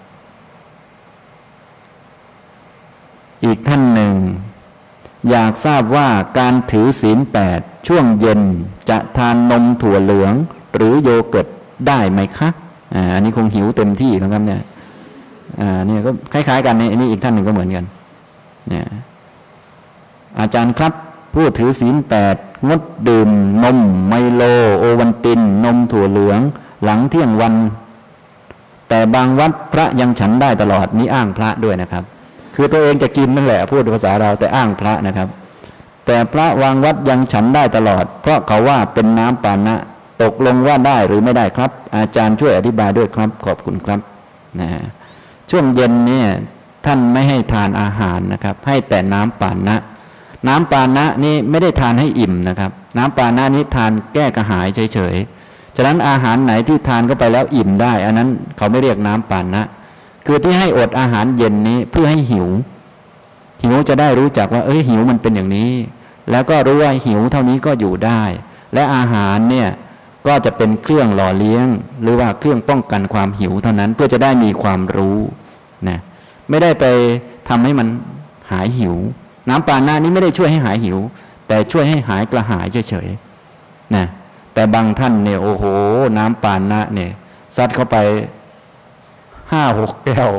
อีกท่านหนึ่งอยากทราบว่าการถือศีลแปดช่วงเย็นจะทานนมถั่วเหลืองหรือโยเกิร์ตได้ไหมคะอ่าอันนี้คงหิวเต็มที่นะครับเนี่ยอ่าเนี่ยก็คล้ายๆกันเนี่ยอันนี้อีกท่านหนึ่งก็เหมือนกันเนี่ยอาจารย์ครับผู้ถือศีลแปดงดดื่มนมไมโลโอวัลตินนมถั่วเหลืองหลังเที่ยงวันแต่บางวัดพระยังฉันได้ตลอดนี้อ้างพระด้วยนะครับคือตัวเองจะกินนั่นแหละพูดภาษาเราแต่อ้างพระนะครับแต่พระวางวัดยังฉันได้ตลอดเพราะเขาว่าเป็นน้ำปานะตกลงว่าได้หรือไม่ได้ครับอาจารย์ช่วยอธิบายด้วยครับขอบคุณครับนะช่วงเย็นเนี่ยท่านไม่ให้ทานอาหารนะครับให้แต่น้ำปานะน้ำปานะนี่ไม่ได้ทานให้อิ่มนะครับน้ำปานะนี้ทานแก้กระหายเฉยๆฉะนั้นอาหารไหนที่ทานเข้าไปแล้วอิ่มได้อันนั้นเขาไม่เรียกน้ำปานะคือที่ให้อดอาหารเย็นนี้เพื่อให้หิวหิวจะได้รู้จักว่าเอ้ยหิวมันเป็นอย่างนี้แล้วก็รู้ว่าหิวเท่านี้ก็อยู่ได้และอาหารเนี่ยก็จะเป็นเครื่องหล่อเลี้ยงหรือว่าเครื่องป้องกันความหิวเท่านั้นเพื่อจะได้มีความรู้นะไม่ได้ไปทำให้มันหายหิวน้ำปานะนี้ไม่ได้ช่วยให้หายหิวแต่ช่วยให้หายกระหายเฉยๆนะแต่บางท่านเนี่ยโอ้โหน้ำปานะเนี่ยซัดเข้าไปห้าหกแก้ว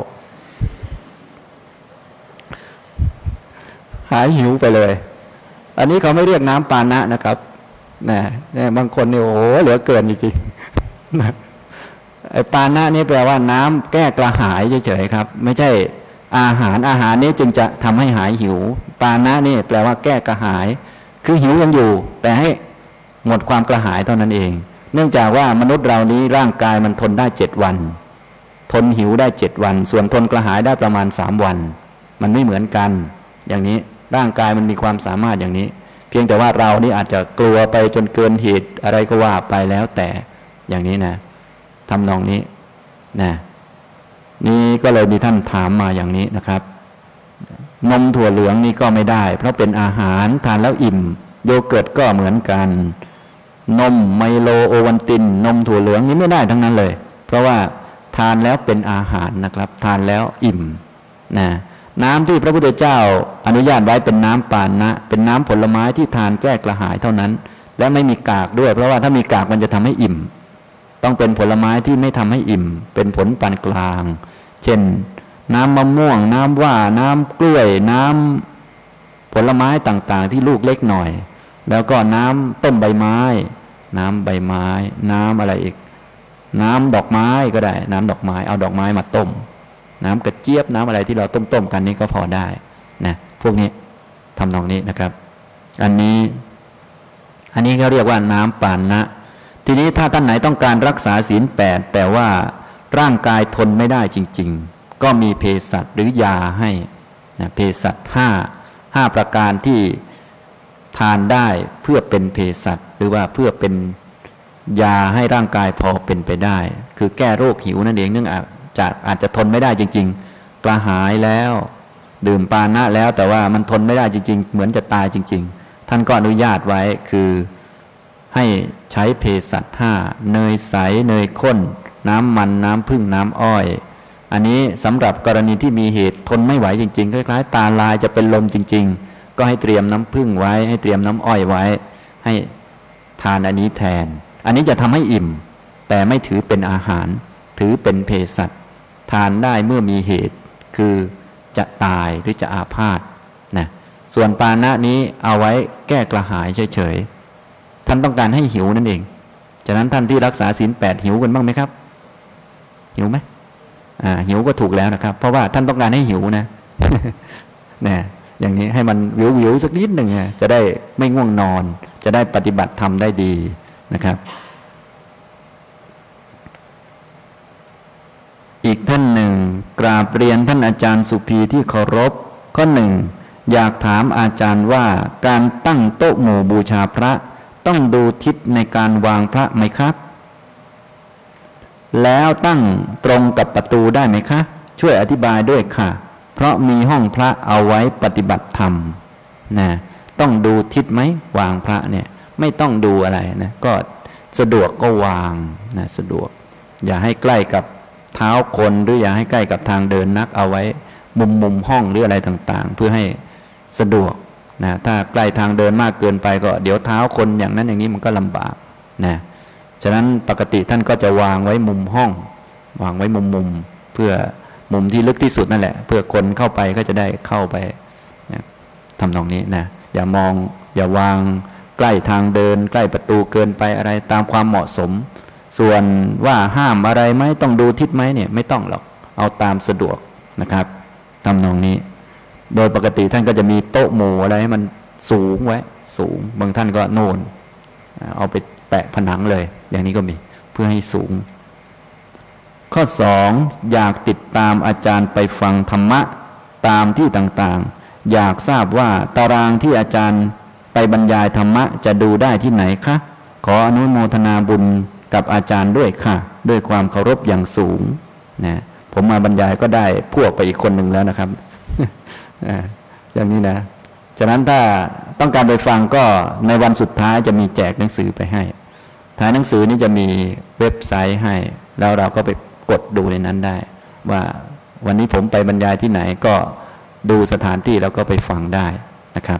หายหิวไปเลยอันนี้เขาไม่เรียกน้ำปานะนะครับนะเนี่ยบางคนเนี่ยโอ้โหเหลือเกินจริงๆนะไอ้ปานะนี่แปลว่าน้ำแก้กระหายเฉยๆครับไม่ใช่อาหารอาหารนี้จึงจะทำให้หายหิวปานะนี่แปลว่าแก้กระหายคือหิวยังอยู่แต่ให้หมดความกระหายเท่านั้นเองเนื่องจากว่ามนุษย์เรานี้ร่างกายมันทนได้เจ็ดวันทนหิวได้เจ็ดวันส่วนทนกระหายได้ประมาณสามวันมันไม่เหมือนกันอย่างนี้ร่างกายมันมีความสามารถอย่างนี้เพียงแต่ว่าเรานี่อาจจะกลัวไปจนเกินเหตุอะไรก็ว่าไปแล้วแต่อย่างนี้นะทำนองนี้นะนี่ก็เลยมีท่านถามมาอย่างนี้นะครับนมถั่วเหลืองนี่ก็ไม่ได้เพราะเป็นอาหารทานแล้วอิ่มโยเกิร์ตก็เหมือนกันนมไมโลโอวัลตินนมถั่วเหลืองนี่ไม่ได้ทั้งนั้นเลยเพราะว่าทานแล้วเป็นอาหารนะครับทานแล้วอิ่มนะน้ำที่พระพุทธเจ้าอนุญาตไว้เป็นน้ำปานะเป็นน้ำผลไม้ที่ทานแก้กระหายเท่านั้นและไม่มีกากด้วยเพราะว่าถ้ามีกากมันจะทำให้อิ่มต้องเป็นผลไม้ที่ไม่ทำให้อิ่มเป็นผลปานกลางเช่นน้ำมะม่วงน้ำว่าน้ำกล้วยน้ำผลไม้ต่างๆที่ลูกเล็กหน่อยแล้วก็น้ำต้มใบไม้น้ำใบไม้น้ำอะไรอีกน้ำดอกไม้ก็ได้น้ำดอกไม้เอาดอกไม้มาต้มน้ำกระเจี๊ยบน้ำอะไรที่เราต้มๆกันนี้ก็พอได้นะพวกนี้ทำนองนี้นะครับอันนี้อันนี้เขาเรียกว่าน้ำปานะทีนี้ถ้าท่านไหนต้องการรักษาศีลแปดแต่ว่าร่างกายทนไม่ได้จริงๆก็มีเภสัชหรือยาให้นะเภสัชห้าห้าประการที่ทานได้เพื่อเป็นเภสัชหรือว่าเพื่อเป็นยาให้ร่างกายพอเป็นไปได้คือแก้โรคหิวนั่นเองเนื่องจากอาจจะทนไม่ได้จริงๆกระหายแล้วดื่มปานะแล้วแต่ว่ามันทนไม่ได้จริงๆเหมือนจะตายจริงๆท่านก็อนุญาตไว้คือให้ใช้เภสัชห้าเนยใสเนยข้นน้ำมันน้ำผึ้งน้ำอ้อยอันนี้สำหรับกรณีที่มีเหตุทนไม่ไหวจริงๆคล้ายๆตาลายจะเป็นลมจริงๆก็ให้เตรียมน้ำผึ้งไว้ให้เตรียมน้ำอ้อยไว้ให้ทานอันนี้แทนอันนี้จะทำให้อิ่มแต่ไม่ถือเป็นอาหารถือเป็นเภสัชทานได้เมื่อมีเหตุคือจะตายหรือจะอาพาธนะส่วนปานะนี้เอาไว้แก้กระหายเฉยๆท่านต้องการให้หิวนั่นเองฉะนั้นท่านที่รักษาศีลแปดหิวกันบ้างไหมครับหิวไหมอ่าหิวก็ถูกแล้วนะครับเพราะว่าท่านต้องการให้หิวนะ นะอย่างนี้ให้มันวิววิวสักนิดหนึ่งจะได้ไม่ง่วงนอนจะได้ปฏิบัติธรรมได้ดีนะครับราบเรียนท่านอาจารย์สุภีที่เคารพข้อหนึ่งอยากถามอาจารย์ว่าการตั้งโต๊ะหมู่บูชาพระต้องดูทิศในการวางพระไหมครับแล้วตั้งตรงกับประตูได้ไหมคะช่วยอธิบายด้วยค่ะเพราะมีห้องพระเอาไว้ปฏิบัติธรรมนะต้องดูทิศไหมวางพระเนี่ยไม่ต้องดูอะไรนะก็สะดวกก็วางนะสะดวกอย่าให้ใกล้กับเท้าคนหรืออย่าให้ใกล้กับทางเดินนักเอาไว้มุมมุมห้องหรืออะไรต่างๆเพื่อให้สะดวกนะถ้าใกล้ทางเดินมากเกินไปก็เดี๋ยวเท้าคนอย่างนั้นอย่างนี้มันก็ลำบากนะฉะนั้นปกติท่านก็จะวางไว้มุมห้องวางไว้มุมมุมเพื่อมุมที่ลึกที่สุดนั่นแหละเพื่อคนเข้าไปก็จะได้เข้าไปนะทำตรงนี้นะอย่ามองอย่าวางใกล้ทางเดินใกล้ประตูเกินไปอะไรตามความเหมาะสมส่วนว่าห้ามอะไรไหมต้องดูทิศไหมเนี่ยไม่ต้องหรอกเอาตามสะดวกนะครับทำตรงนี้โดยปกติท่านก็จะมีโต๊ะหมู่อะไรให้มันสูงไว้สูงบางท่านก็โน่นเอาไปแปะผนังเลยอย่างนี้ก็มีเพื่อให้สูงข้อสองอยากติดตามอาจารย์ไปฟังธรรมะตามที่ต่างๆอยากทราบว่าตารางที่อาจารย์ไปบรรยายธรรมะจะดูได้ที่ไหนคะขออนุโมทนาบุญกับอาจารย์ด้วยค่ะด้วยความเคารพอย่างสูงนะผมมาบรรยายก็ได้พวกไปอีกคนหนึ่งแล้วนะครับ อย่างนี้นะฉะนั้นถ้าต้องการไปฟังก็ในวันสุดท้ายจะมีแจกหนังสือไปให้ท้ายหนังสือนี้จะมีเว็บไซต์ให้แล้วเราก็ไปกดดูในนั้นได้ว่าวันนี้ผมไปบรรยายที่ไหนก็ดูสถานที่แล้วก็ไปฟังได้นะครับ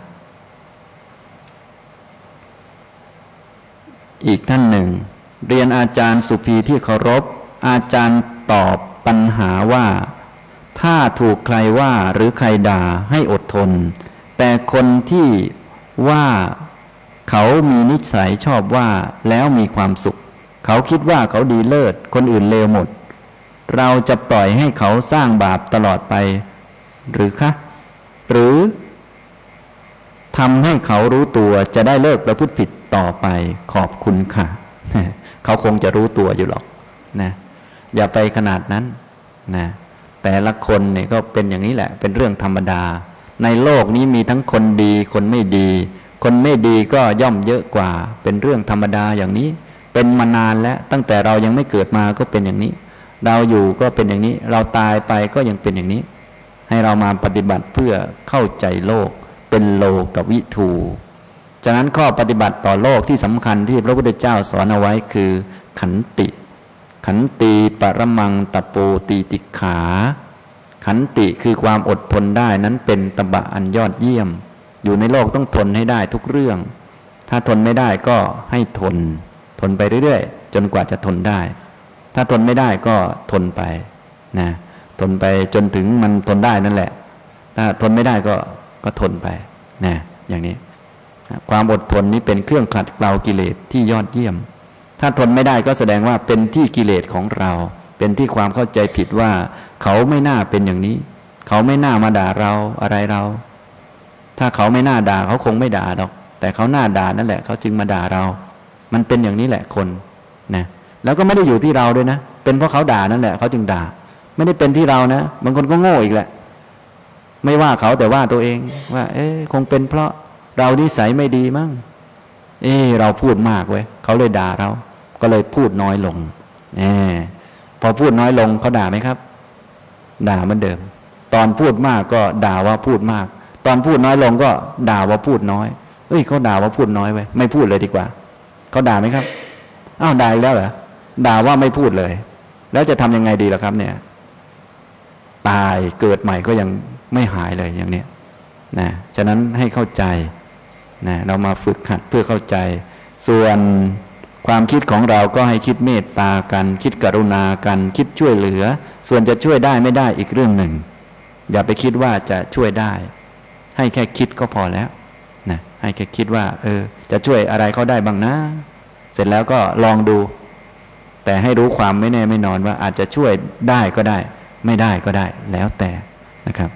อีกท่านหนึ่งเรียนอาจารย์สุภีที่เคารพอาจารย์ตอบปัญหาว่าถ้าถูกใครว่าหรือใครด่าให้อดทนแต่คนที่ว่าเขามีนิสัยชอบว่าแล้วมีความสุขเขาคิดว่าเขาดีเลิศคนอื่นเลวหมดเราจะปล่อยให้เขาสร้างบาปตลอดไปหรือคะหรือทำให้เขารู้ตัวจะได้เลิกประพฤติผิดต่อไปขอบคุณค่ะเขาคงจะรู้ตัวอยู่หรอกนะอย่าไปขนาดนั้นนะแต่ละคนเนี่ยก็เป็นอย่างนี้แหละเป็นเรื่องธรรมดาในโลกนี้มีทั้งคนดีคนไม่ดีคนไม่ดีก็ย่อมเยอะกว่าเป็นเรื่องธรรมดาอย่างนี้เป็นมานานแล้วตั้งแต่เรายังไม่เกิดมาก็เป็นอย่างนี้เราอยู่ก็เป็นอย่างนี้เราตายไปก็ยังเป็นอย่างนี้ให้เรามาปฏิบัติเพื่อเข้าใจโลกเป็นโลกวิถูฉะนั้นข้อปฏิบัติต่อโลกที่สำคัญที่พระพุทธเจ้าสอนเอาไว้คือขันติขันติปรมังตโปตีติขาขันติคือความอดทนได้นั้นเป็นตบะอันยอดเยี่ยมอยู่ในโลกต้องทนให้ได้ทุกเรื่องถ้าทนไม่ได้ก็ให้ทนทนไปเรื่อยๆจนกว่าจะทนได้ถ้าทนไม่ได้ก็ทนไปนะทนไปจนถึงมันทนได้นั่นแหละถ้าทนไม่ได้ก็ก็ทนไปนะอย่างนี้ความอดทนนี้เป็นเครื่องขัดเกลากิเลสที่ยอดเยี่ยมถ้าทนไม่ได้ก็แสดงว่าเป็นที่กิเลสของเราเป็นที่ความเข้าใจผิดว่าเขาไม่น่าเป็นอย่างนี้เขาไม่น่ามาด่าเราอะไรเราถ้าเขาไม่น่าด่าเขาคงไม่ด่าหรอกแต่เขาน่าด่านั่นแหละเขาจึงมาด่าเรามันเป็นอย่างนี้แหละคนนะแล้วก็ไม่ได้อยู่ที่เราด้วยนะเป็นเพราะเขาด่านั่นแหละเขาจึงด่าไม่ได้เป็นที่เรานะบางคนก็โง่อีกแหละไม่ว่าเขาแต่ว่าตัวเองว่าเอ๊ะคงเป็นเพราะเรานิสัยไม่ดีมั้งเอ๊ะเราพูดมากเว้ยเขาเลยด่าเราก็เลยพูดน้อยลงเออพอพูดน้อยลงเขาด่าไหมครับด่าเหมือนเดิมตอนพูดมากก็ด่าว่าพูดมากตอนพูดน้อยลงก็ด่าว่าพูดน้อยเอ้ยเขาด่าว่าพูดน้อยไว้ไม่พูดเลยดีกว่าเขาด่าไหมครับอ้าวด่าอีกแล้วเหรอด่าว่าไม่พูดเลยแล้วจะทำยังไงดีล่ะครับเนี่ยตายเกิดใหม่ก็ยังไม่หายเลยอย่างเนี้ยนะฉะนั้นให้เข้าใจนะเรามาฝึกหัดเพื่อเข้าใจส่วนความคิดของเราก็ให้คิดเมตตากันคิดกรุณากันคิดช่วยเหลือส่วนจะช่วยได้ไม่ได้อีกเรื่องหนึ่งอย่าไปคิดว่าจะช่วยได้ให้แค่คิดก็พอแล้วนะให้แค่คิดว่าเออจะช่วยอะไรเขาได้บ้างนะเสร็จแล้วก็ลองดูแต่ให้รู้ความไม่แน่ไม่นอนว่าอาจจะช่วยได้ก็ได้ไม่ได้ก็ได้แล้วแต่นะครับ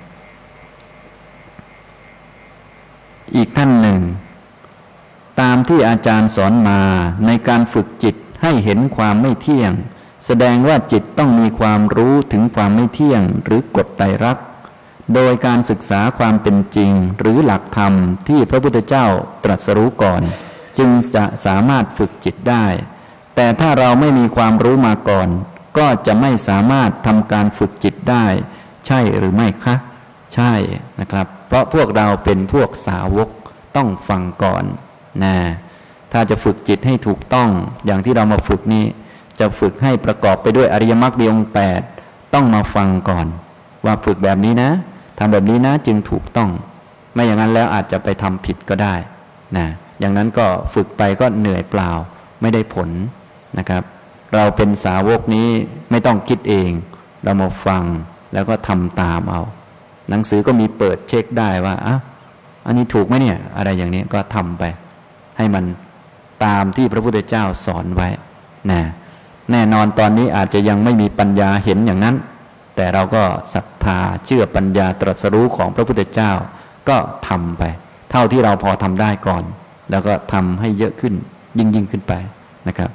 อีกท่านหนึ่งตามที่อาจารย์สอนมาในการฝึกจิตให้เห็นความไม่เที่ยงแสดงว่าจิตต้องมีความรู้ถึงความไม่เที่ยงหรือกฎไตรลักษณ์โดยการศึกษาความเป็นจริงหรือหลักธรรมที่พระพุทธเจ้าตรัสรู้ก่อนจึงจะสามารถฝึกจิตได้แต่ถ้าเราไม่มีความรู้มาก่อนก็จะไม่สามารถทำการฝึกจิตได้ใช่หรือไม่คะใช่นะครับเพราะพวกเราเป็นพวกสาวกต้องฟังก่อนนะถ้าจะฝึกจิตให้ถูกต้องอย่างที่เรามาฝึกนี้จะฝึกให้ประกอบไปด้วยอริยมรรคมีองค์แปดต้องมาฟังก่อนว่าฝึกแบบนี้นะทำแบบนี้นะจึงถูกต้องไม่อย่างนั้นแล้วอาจจะไปทำผิดก็ได้นะอย่างนั้นก็ฝึกไปก็เหนื่อยเปล่าไม่ได้ผลนะครับเราเป็นสาวกนี้ไม่ต้องคิดเองเรามาฟังแล้วก็ทำตามเอาหนังสือก็มีเปิดเช็คได้ว่าอ่ะอันนี้ถูกไหมเนี่ยอะไรอย่างนี้ก็ทำไปให้มันตามที่พระพุทธเจ้าสอนไว้นะแน่นอนตอนนี้อาจจะยังไม่มีปัญญาเห็นอย่างนั้นแต่เราก็ศรัทธาเชื่อปัญญาตรัสรู้ของพระพุทธเจ้าก็ทำไปเท่าที่เราพอทำได้ก่อนแล้วก็ทำให้เยอะขึ้นยิ่งยิ่งขึ้นไปนะครับ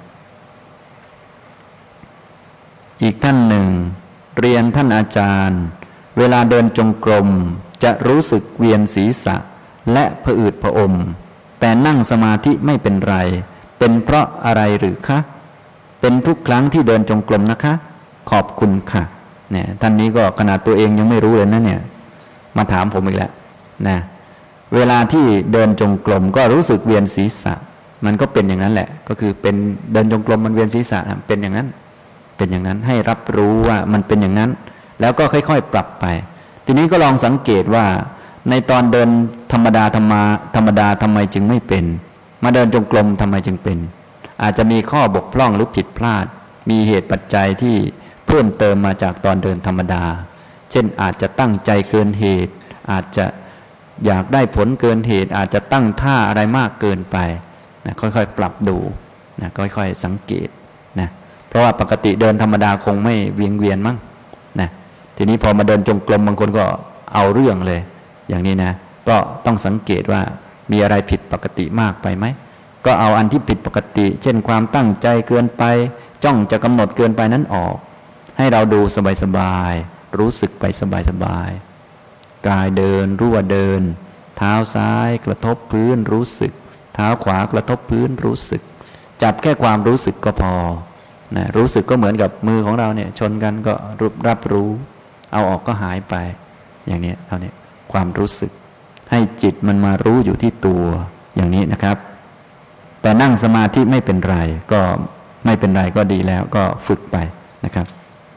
อีกท่านหนึ่งเรียนท่านอาจารย์เวลาเดินจงกรมจะรู้สึกเวียนศีรษะและผะอืดผะอมแต่นั่งสมาธิไม่เป็นไรเป็นเพราะอะไรหรือคะเป็นทุกครั้งที่เดินจงกรมนะคะขอบคุณค่ะเนี่ยท่านนี้ก็ขนาดตัวเองยังไม่รู้เลยนะเนี่ยมาถามผมอีกแล้วนะเวลาที่เดินจงกรมก็รู้สึกเวียนศีรษะมันก็เป็นอย่างนั้นแหละก็คือเป็นเดินจงกรมมันเวียนศีรษะเป็นอย่างนั้นเป็นอย่างนั้นให้รับรู้ว่ามันเป็นอย่างนั้นแล้วก็ค่อยๆปรับไปทีนี้ก็ลองสังเกตว่าในตอนเดินธรรมดาธรรมะธรรมดาทำไมจึงไม่เป็นมาเดินจงกรมทำไมจึงเป็นอาจจะมีข้อบกพร่องหรือผิดพลาดมีเหตุปัจจัยที่เพิ่มเติมมาจากตอนเดินธรรมดาเช่นอาจจะตั้งใจเกินเหตุอาจจะอยากได้ผลเกินเหตุอาจจะตั้งท่าอะไรมากเกินไปนะค่อยๆปรับดูนะค่อยๆสังเกตนะเพราะว่าปกติเดินธรรมดาคงไม่เวียงเวียนมั้งนะทีนี้พอมาเดินจงกรมบางคนก็เอาเรื่องเลยอย่างนี้นะก็ต้องสังเกตว่ามีอะไรผิดปกติมากไปไหมก็เอาอันที่ผิดปกติเช่นความตั้งใจเกินไปจ้องจะกำหนดเกินไปนั้นออกให้เราดูสบายๆรู้สึกไปสบายๆกายเดินรู้ว่าเดินเท้าซ้ายกระทบพื้นรู้สึกเท้าขวากระทบพื้นรู้สึกจับแค่ความรู้สึกก็พอนะรู้สึกก็เหมือนกับมือของเราเนี่ยชนกันก็รับรู้เอาออกก็หายไปอย่างนี้เท่านี้ความรู้สึกให้จิตมันมารู้อยู่ที่ตัวอย่างนี้นะครับแต่นั่งสมาธิไม่เป็นไรก็ไม่เป็นไรก็ดีแล้วก็ฝึกไปนะครับ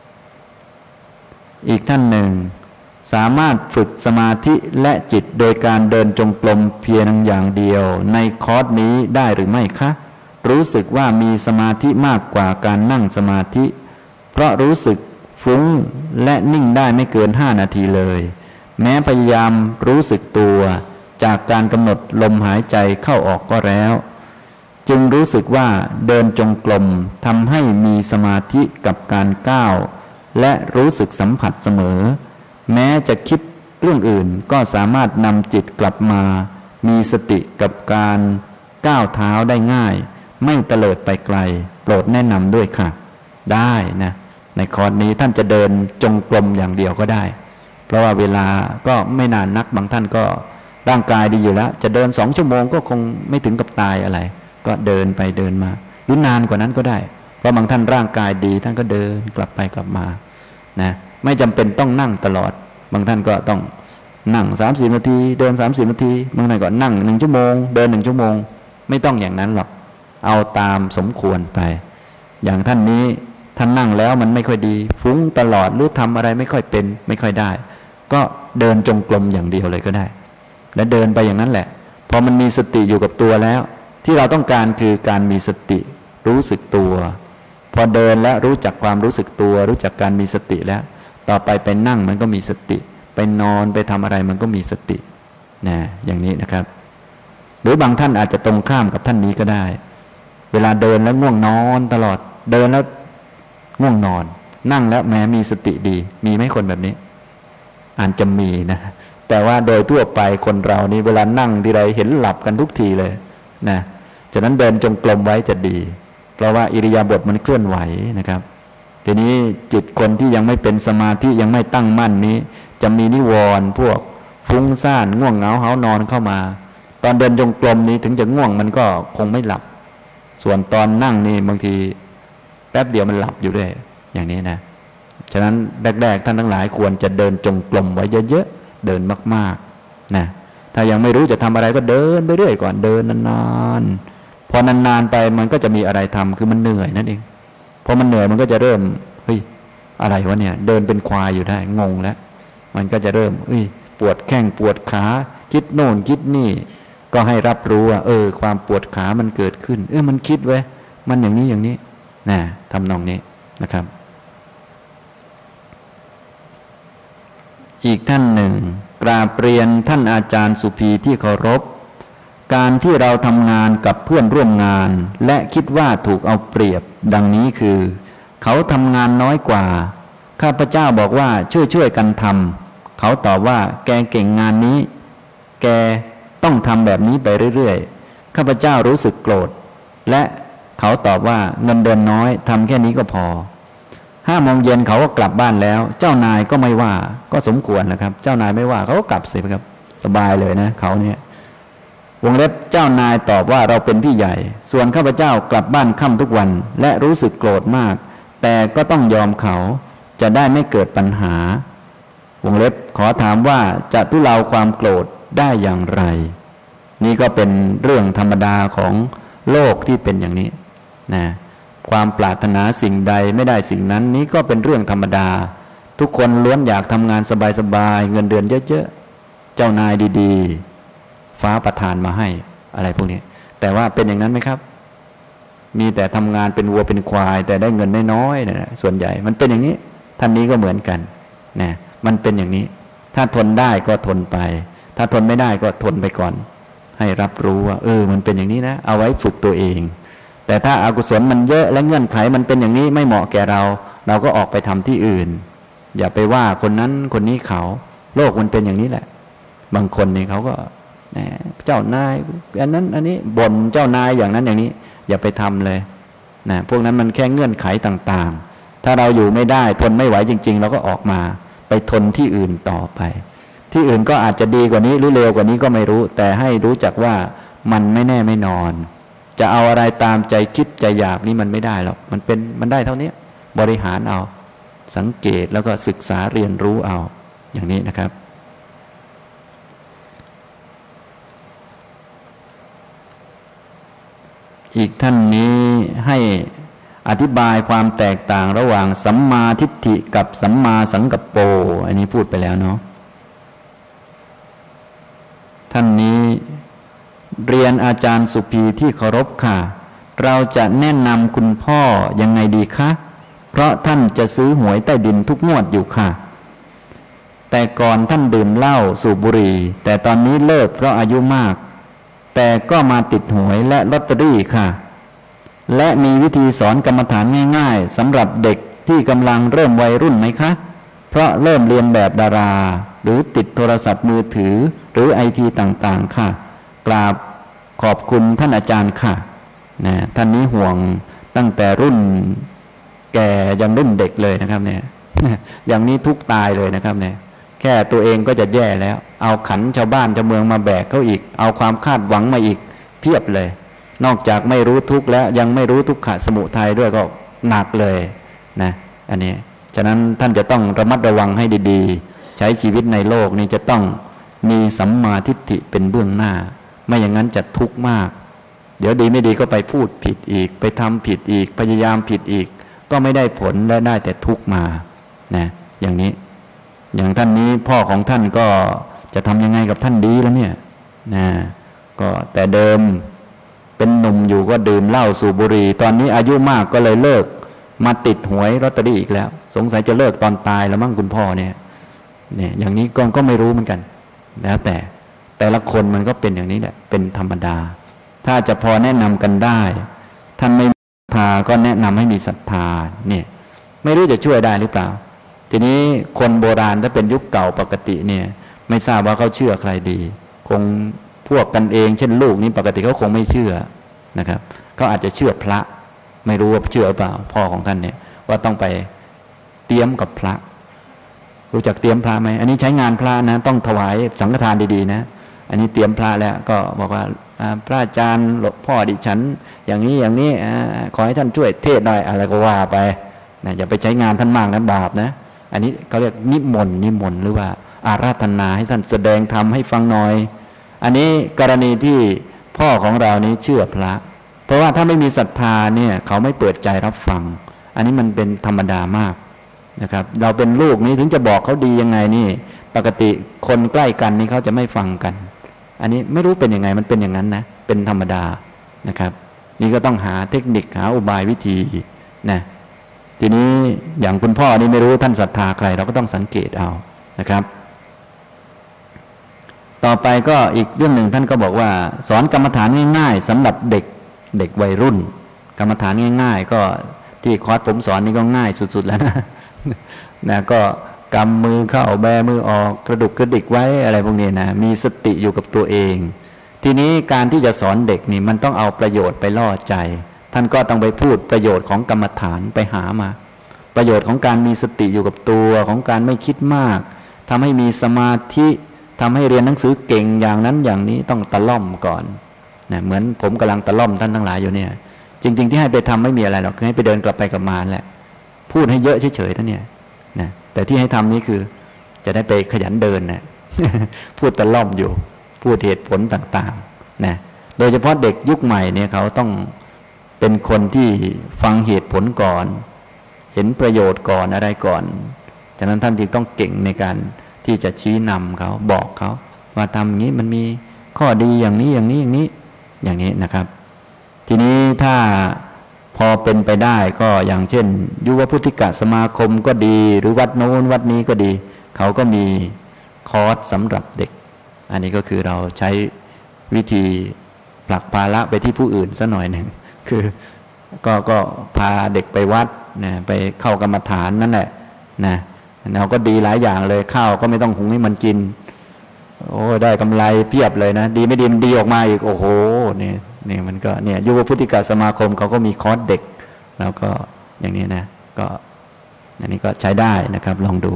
อีกท่านหนึ่งสามารถฝึกสมาธิและจิตโดยการเดินจงกรมเพียงอย่างเดียวในคอร์สนี้ได้หรือไม่คะรู้สึกว่ามีสมาธิมากกว่าการนั่งสมาธิเพราะรู้สึกฟุ้งและนิ่งได้ไม่เกินห้านาทีเลยแม้พยายามรู้สึกตัวจากการกำหนดลมหายใจเข้าออกก็แล้วจึงรู้สึกว่าเดินจงกรมทำให้มีสมาธิกับการก้าวและรู้สึกสัมผัสเสมอแม้จะคิดเรื่องอื่นก็สามารถนำจิตกลับมามีสติกับการก้าวเท้าได้ง่ายไม่เตลิดไปไกลโปรดแนะนำด้วยค่ะได้นะในคอร์สนี้ท่านจะเดินจงกรมอย่างเดียวก็ได้เพราะว่าเวลาก็ไม่นานนักบางท่านก็ร่างกายดีอยู่แล้วจะเดินสองชั่วโมงก็คงไม่ถึงกับตายอะไรก็เดินไปเดินมาหรือนานกว่านั้นก็ได้เพราะบางท่านร่างกายดีท่านก็เดินกลับไปกลับมานะไม่จำเป็นต้องนั่งตลอดบางท่านก็ต้องนั่งสามสิบนาทีเดินสามสิบนาทีบางท่านก็นั่งหนึ่งชั่วโมงเดินหนึ่งชั่วโมงไม่ต้องอย่างนั้นหรอกเอาตามสมควรไปอย่างท่านนี้ท่านนั่งแล้วมันไม่ค่อยดีฟุ้งตลอดหรือทำอะไรไม่ค่อยเป็นไม่ค่อยได้ก็เดินจงกรมอย่างเดียวเลยก็ได้และเดินไปอย่างนั้นแหละพอมันมีสติอยู่กับตัวแล้วที่เราต้องการคือการมีสติรู้สึกตัวพอเดินแล้วรู้จักความรู้สึกตัวรู้จักการมีสติแล้วต่อไปไปนั่งมันก็มีสติไปนอนไปทำอะไรมันก็มีสตินะอย่างนี้นะครับหรือบางท่านอาจจะตรงข้ามกับท่านนี้ก็ได้เวลาเดินแล้วง่วงนอนตลอดเดินแล้วง่วงนอนนั่งแล้วแม้มีสติดีมีไหมคนแบบนี้อาจจะมีนะแต่ว่าโดยทั่วไปคนเรานี่เวลานั่งทีไรเห็นหลับกันทุกทีเลยนะฉะนั้นเดินจงกรมไว้จะดีเพราะว่าอิริยาบถมันเคลื่อนไหวนะครับทีนี้จิตคนที่ยังไม่เป็นสมาธิยังไม่ตั้งมั่นนี้ จะมีนิวรณ์พวกฟุ้งซ่านง่วงเหงาหานอนเข้ามาตอนเดินจงกรมนี้ถึงจะง่วงมันก็คงไม่หลับส่วนตอนนั่งนี่บางทีแป๊บเดียวมันหลับอยู่ด้วยอย่างนี้นะฉะนั้นแรกๆท่านทั้งหลายควรจะเดินจงกรมไว้เยอะๆเดินมากๆนะถ้ายังไม่รู้จะทำอะไรก็เดินไปเรื่อยก่อนเดินนานๆพอนานๆไปมันก็จะมีอะไรทำคือมันเหนื่อยนั่นเองพอมันเหนื่อยมันก็จะเริ่มเฮ้ยอะไรวะเนี่ยเดินเป็นควายอยู่ได้งงแล้วมันก็จะเริ่มเฮ้ยปวดแข้งปวดขาคิดโน่นคิดนี่ก็ให้รับรู้ว่าเออความปวดขามันเกิดขึ้นเออมันคิดไว้มันอย่างนี้อย่างนี้นะทำนองนี้นะครับอีกท่านหนึ่งกราบเรียนท่านอาจารย์สุภีที่เคารพการที่เราทำงานกับเพื่อนร่วมงานและคิดว่าถูกเอาเปรียบดังนี้คือเขาทำงานน้อยกว่าข้าพเจ้าบอกว่าช่วยช่วยกันทำเขาตอบว่าแกเก่งงานนี้แกต้องทำแบบนี้ไปเรื่อยๆข้าพเจ้ารู้สึกโกรธและเขาตอบว่าเงินเดือนน้อยทำแค่นี้ก็พอห้าโมงเย็นเขาก็กลับบ้านแล้วเจ้านายก็ไม่ว่าก็สมควรนะครับเจ้านายไม่ว่าเขาก็กลับสิครับสบายเลยนะเขาเนี่ยวงเล็บเจ้านายตอบว่าเราเป็นพี่ใหญ่ส่วนข้าพเจ้ากลับบ้านค่ำทุกวันและรู้สึกโกรธมากแต่ก็ต้องยอมเขาจะได้ไม่เกิดปัญหาวงเล็บขอถามว่าจะทุเลาความโกรธได้อย่างไรนี่ก็เป็นเรื่องธรรมดาของโลกที่เป็นอย่างนี้นะความปรารถนาสิ่งใดไม่ได้สิ่งนั้นนี้ก็เป็นเรื่องธรรมดาทุกคนล้วนอยากทำงานสบายๆเงินเดือนเยอะๆเจ้านายดีๆฟ้าประทานมาให้อะไรพวกนี้แต่ว่าเป็นอย่างนั้นไหมครับมีแต่ทำงานเป็นวัวเป็นควายแต่ได้เงินน้อยๆนะส่วนใหญ่มันเป็นอย่างนี้ท่านนี้ก็เหมือนกันนะมันเป็นอย่างนี้ถ้าทนได้ก็ทนไปถ้าทนไม่ได้ก็ทนไปก่อนให้รับรู้ว่าเออมันเป็นอย่างนี้นะเอาไว้ฝึกตัวเองแต่ถ้าอากุศลมันเยอะและเงื่อนไขมันเป็นอย่างนี้ไม่เหมาะแก่เราเราก็ออกไปทำที่อื่นอย่าไปว่าคนนั้นคนนี้เขาโลกมันเป็นอย่างนี้แหละบางคนนี่เขาก็เจ้านายอันนั้นอันนี้บ่นเจ้านายอย่างนั้นอย่างนี้อย่าไปทำเลยนะพวกนั้นมันแค่เงื่อนไขต่างๆถ้าเราอยู่ไม่ได้ทนไม่ไหวจริงๆเราก็ออกมาไปทนที่อื่นต่อไปที่อื่นก็อาจจะดีกว่านี้หรือเลวกว่านี้ก็ไม่รู้แต่ให้รู้จักว่ามันไม่แน่ไม่นอนจะเอาอะไรตามใจคิดใจอยากนี่มันไม่ได้หรอกมันเป็นมันได้เท่านี้บริหารเอาสังเกตแล้วก็ศึกษาเรียนรู้เอาอย่างนี้นะครับอีกท่านนี้ให้อธิบายความแตกต่างระหว่างสัมมาทิฏฐิกับสัมมาสังกัปโปอันนี้พูดไปแล้วเนาะท่านนี้เรียนอาจารย์สุภีที่เคารพค่ะเราจะแนะนำคุณพ่อยังไงดีคะเพราะท่านจะซื้อหวยใต้ดินทุกงวดอยู่ค่ะแต่ก่อนท่านดื่มเหล้าสูบบุหรี่แต่ตอนนี้เลิกเพราะอายุมากแต่ก็มาติดหวยและลอตเตอรี่ค่ะและมีวิธีสอนกรรมฐานง่ายๆสำหรับเด็กที่กำลังเริ่มวัยรุ่นไหมคะเพราะเริ่มเรียนแบบดาราหรือติดโทรศัพท์มือถือหรือไอทีต่างๆค่ะกราบขอบคุณท่านอาจารย์ค่ะนะท่านนี้ห่วงตั้งแต่รุ่นแก่ยันรุ่นเด็กเลยนะครับเนี่ยอย่างนี้ทุกตายเลยนะครับเนี่ยแค่ตัวเองก็จะแย่แล้วเอาขันชาวบ้านชาวเมืองมาแบกเขาอีกเอาความคาดหวังมาอีกเพียบเลยนอกจากไม่รู้ทุกข์แล้วยังไม่รู้ทุกขะสมุทัยด้วยก็หนักเลยนะอันนี้ฉะนั้นท่านจะต้องระมัดระวังให้ดีๆใช้ชีวิตในโลกนี้จะต้องมีสัมมาทิฏฐิเป็นเบื้องหน้าไม่อย่างนั้นจะทุกข์มากเดี๋ยวดีไม่ดีก็ไปพูดผิดอีกไปทำผิดอีกพยายามผิดอีกก็ไม่ได้ผลและได้แต่ทุกข์มานะอย่างนี้อย่างท่านนี้พ่อของท่านก็จะทำยังไงกับท่านดีแล้วเนี่ยนะก็แต่เดิมเป็นหนุ่มอยู่ก็ดื่มเหล้าสูบบุหรี่ตอนนี้อายุมากก็เลยเลิกมาติดหวยลอตเตอรี่อีกแล้วสงสัยจะเลิกตอนตายแล้วมั้งคุณพ่อเนี่ยเนี่ยอย่างนี้ก็ก็ไม่รู้เหมือนกันแล้วแต่แต่ละคนมันก็เป็นอย่างนี้แหละเป็นธรรมดาถ้าจะพอแนะนำกันได้ท่านไม่มีศรัทธาก็แนะนำให้มีศรัทธาเนี่ยไม่รู้จะช่วยได้หรือเปล่าทีนี้คนโบราณถ้าเป็นยุคเก่าปกติเนี่ยไม่ทราบว่าเขาเชื่อใครดีคงพวกกันเองเช่นลูกนี่ปกติเขาคงไม่เชื่อนะครับเขาอาจจะเชื่อพระไม่รู้ว่าเชื่อหรือเปล่าพ่อของท่านเนี่ยว่าต้องไปเตรียมกับพระรู้จักเตรียมพระไหมอันนี้ใช้งานพระนะต้องถวายสังฆทานดีๆนะอันนี้เตรียมพระแล้วก็บอกว่าพระอาจารย์หลวงพ่อดิฉันอย่างนี้อย่างนี้ขอให้ท่านช่วยเทศหน่อยอะไรก็ว่าไปนะอย่าไปใช้งานท่านมากนะบาปนะอันนี้เขาเรียกนิมนต์นิมนต์หรือว่าอาราธนาให้ท่านแสดงธรรมให้ฟังหน่อยอันนี้กรณีที่พ่อของเรานี้เชื่อพระเพราะว่าถ้าไม่มีศรัทธาเนี่ยเขาไม่เปิดใจรับฟังอันนี้มันเป็นธรรมดามากนะครับเราเป็นลูกนี้ถึงจะบอกเขาดียังไงนี่ปกติคนใกล้กันนี่เขาจะไม่ฟังกันอันนี้ไม่รู้เป็นยังไงมันเป็นอย่างนั้นนะเป็นธรรมดานะครับนี่ก็ต้องหาเทคนิคหาอุบายวิธีนะทีนี้อย่างคุณพ่อนี่ไม่รู้ท่านศรัทธาใครเราก็ต้องสังเกตเอานะครับต่อไปก็อีกเรื่องหนึ่งท่านก็บอกว่าสอนกรรมฐานง่ายๆสำหรับเด็กเด็กวัยรุ่นกรรมฐานง่ายๆก็ที่คอร์สผมสอนนี่ก็ง่ายสุดๆแล้วนะนะก็กำมือเข้าแบมือออกกระดุกกระดิกไว้อะไรพวกนี้นะมีสติอยู่กับตัวเองทีนี้การที่จะสอนเด็กนี่มันต้องเอาประโยชน์ไปล่อใจท่านก็ต้องไปพูดประโยชน์ของกรรมฐานไปหามาประโยชน์ของการมีสติอยู่กับตัวของการไม่คิดมากทำให้มีสมาธิทำให้เรียนหนังสือเก่งอย่างนั้นอย่างนี้ต้องตะล่อมก่อนนะเหมือนผมกำลังตะล่อมท่านทั้งหลายอยู่เนี่ยจริงๆที่ให้ไปทำไม่มีอะไรหรอกคือให้ไปเดินกลับไปกลับมาแหละพูดให้เยอะเฉยๆท่านเนี่ยนะแต่ที่ให้ทำนี้คือจะได้ไปขยันเดินนะพูดตะล่อมอยู่พูดเหตุผลต่างๆนะโดยเฉพาะเด็กยุคใหม่เนี่ยเขาต้องเป็นคนที่ฟังเหตุผลก่อนเห็นประโยชน์ก่อนอะไรก่อนฉะนั้นท่านจึงต้องเก่งในการที่จะชี้นำเขาบอกเขาว่าทำอย่างนี้มันมีข้อดีอย่างนี้อย่างนี้อย่างนี้อย่างนี้นะครับทีนี้ถ้าพอเป็นไปได้ก็อย่างเช่นยุวพุทธิกสมาคมก็ดีหรือวัดโน้นวัดนี้ก็ดีเขาก็มีคอร์สสำหรับเด็กอันนี้ก็คือเราใช้วิธีผลักภาระไปที่ผู้อื่นซะหน่อยหนึ่งคือก็ก็พาเด็กไปวัดนะไปเข้ากรรมฐานนั่นแหละนะเราก็ดีหลายอย่างเลยข้าวก็ไม่ต้องหุงให้มันกินโอ้ได้กำไรเพียบเลยนะดีไม่ดีมันดีออกมาอีกโอ้โหเนี่ยเนี่ยมันก็เนี่ยยุวพุทธิกสมาคมเขาก็มีคอร์สเด็กแล้วก็อย่างนี้นะก็อันนี้ก็ใช้ได้นะครับลองดู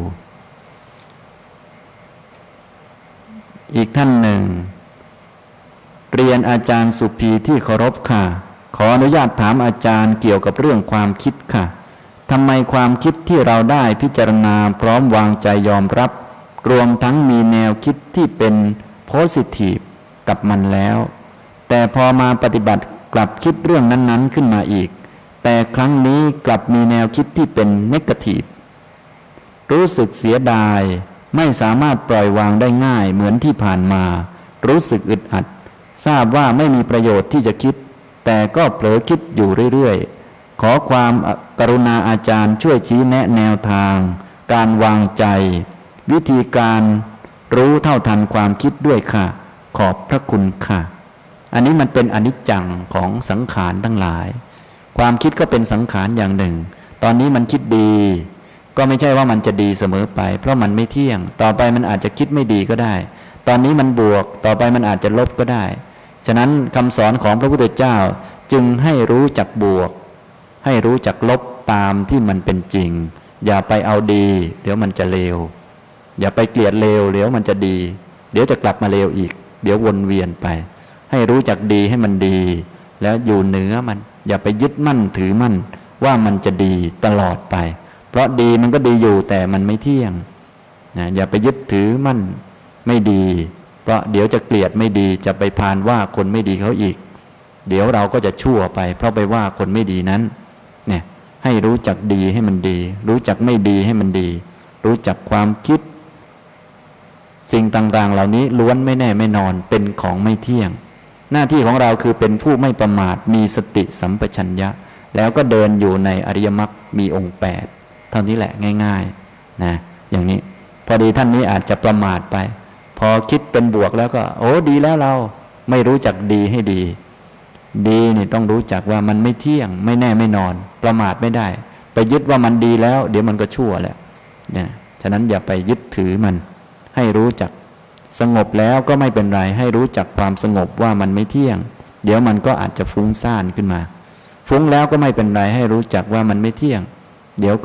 อีกท่านหนึ่งเรียนอาจารย์สุภีที่เคารพค่ะขออนุญาตถามอาจารย์เกี่ยวกับเรื่องความคิดค่ะทำไมความคิดที่เราได้พิจารณาพร้อมวางใจยอมรับรวมทั้งมีแนวคิดที่เป็นโพสิทีฟกับมันแล้วแต่พอมาปฏิบัติกลับคิดเรื่องนั้นๆขึ้นมาอีกแต่ครั้งนี้กลับมีแนวคิดที่เป็นเนกาทีฟรู้สึกเสียดายไม่สามารถปล่อยวางได้ง่ายเหมือนที่ผ่านมารู้สึกอึดอัดทราบว่าไม่มีประโยชน์ที่จะคิดแต่ก็เผลอคิดอยู่เรื่อยๆขอความกรุณาอาจารย์ช่วยชี้แนะแนวทางการวางใจวิธีการรู้เท่าทันความคิดด้วยค่ะขอบพระคุณค่ะอันนี้มันเป็นอนิจจังของสังขารทั้งหลายความคิดก็เป็นสังขารอย่างหนึ่งตอนนี้มันคิดดีก็ไม่ใช่ว่ามันจะดีเสมอไปเพราะมันไม่เที่ยงต่อไปมันอาจจะคิดไม่ดีก็ได้ตอนนี้มันบวกต่อไปมันอาจจะลบก็ได้ฉะนั้นคำสอนของพระพุทธเจ้าจึงให้รู้จักบวกให้รู้จักลบตามที่มันเป็นจริงอย่าไปเอาดีเดี๋ยวมันจะเลวอย่าไปเกลียดเลวเดี๋ยวมันจะดีเดี๋ยวจะกลับมาเลวอีกเดี๋ยววนเวียนไปให้รู้จักดีให้มันดีแล้วอยู่เหนือมันอย่าไปยึดมั่นถือมั่นว่ามันจะดีตลอดไปเพราะดีมันก็ดีอยู่แต่มันไม่เที่ยงนะอย่าไปยึดถือมั่นไม่ดีเพราะเดี๋ยวจะเกลียดไม่ดีจะไปพานว่าคนไม่ดีเขาอีกเดี๋ยวเราก็จะชั่วไปเพราะไปว่าคนไม่ดีนั้นเนี่ยให้รู้จักดีให้มันดีรู้จักไม่ดีให้มันดีรู้จักความคิดสิ่งต่างๆเหล่านี้ล้วนไม่แน่ไม่นอนเป็นของไม่เที่ยงหน้าที่ของเราคือเป็นผู้ไม่ประมาทมีสติสัมปชัญญะแล้วก็เดินอยู่ในอริยมรรคมีองค์แปดเท่านี้แหละง่ายๆนะอย่างนี้พอดีท่านนี้อาจจะประมาทไปพอคิดเป็นบวกแล้วก็โอ้ดีแล้วเราไม่รู้จักดีให้ดีดีนี่ต้องรู้จักว่ามันไม่เที่ยงไม่แน่ไม่นอนประมาทไม่ได้ไปยึดว่ามันดีแล้วเดี๋ยวมันก็ชั่วแหละเนี่ยฉะนั้นอย่าไปยึดถือมันให้รู้จักสงบแล้วก็ไม่เป็นไรให้รู้จักความสงบว่ามันไม่เที่ยงเดี๋ยวมันก็อาจจะฟุ้งซ่านขึ้นมาฟุ้งแล้วก็ไม่เป็นไรให้รู้จักว่ามันไม่เที่ยงเดี๋ยวก็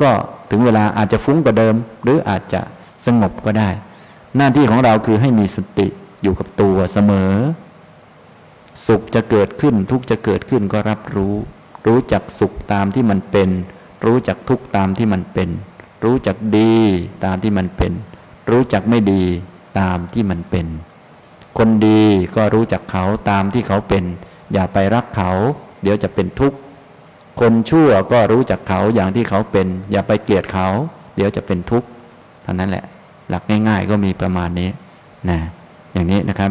ถึงเวลาอาจจะฟุ้งกว่าเดิมหรืออาจจะสงบก็ได้หน้าที่ของเราคือให้มีสติอยู่กับตัวเสมอสุขจะเกิดขึ้นทุกข์จะเกิดขึ้นก็รับรู้รู้จักสุขตามที่มันเป็นรู้จักทุกข์ตามที่มันเป็นรู้จักดีตามที่มันเป็นรู้จักไม่ดีตามที่มันเป็นคนดีก็รู้จักเขาตามที่เขาเป็นอย่าไปรักเขาเดี๋ยวจะเป็นทุกข์คนชั่วก็รู้จักเขาอย่างที่เขาเป็นอย่าไปเกลียดเขาเดี๋ยวจะเป็นทุกข์เท่านั้นแหละหลักง่ายๆก็มีประมาณนี้นะอย่างนี้นะครับ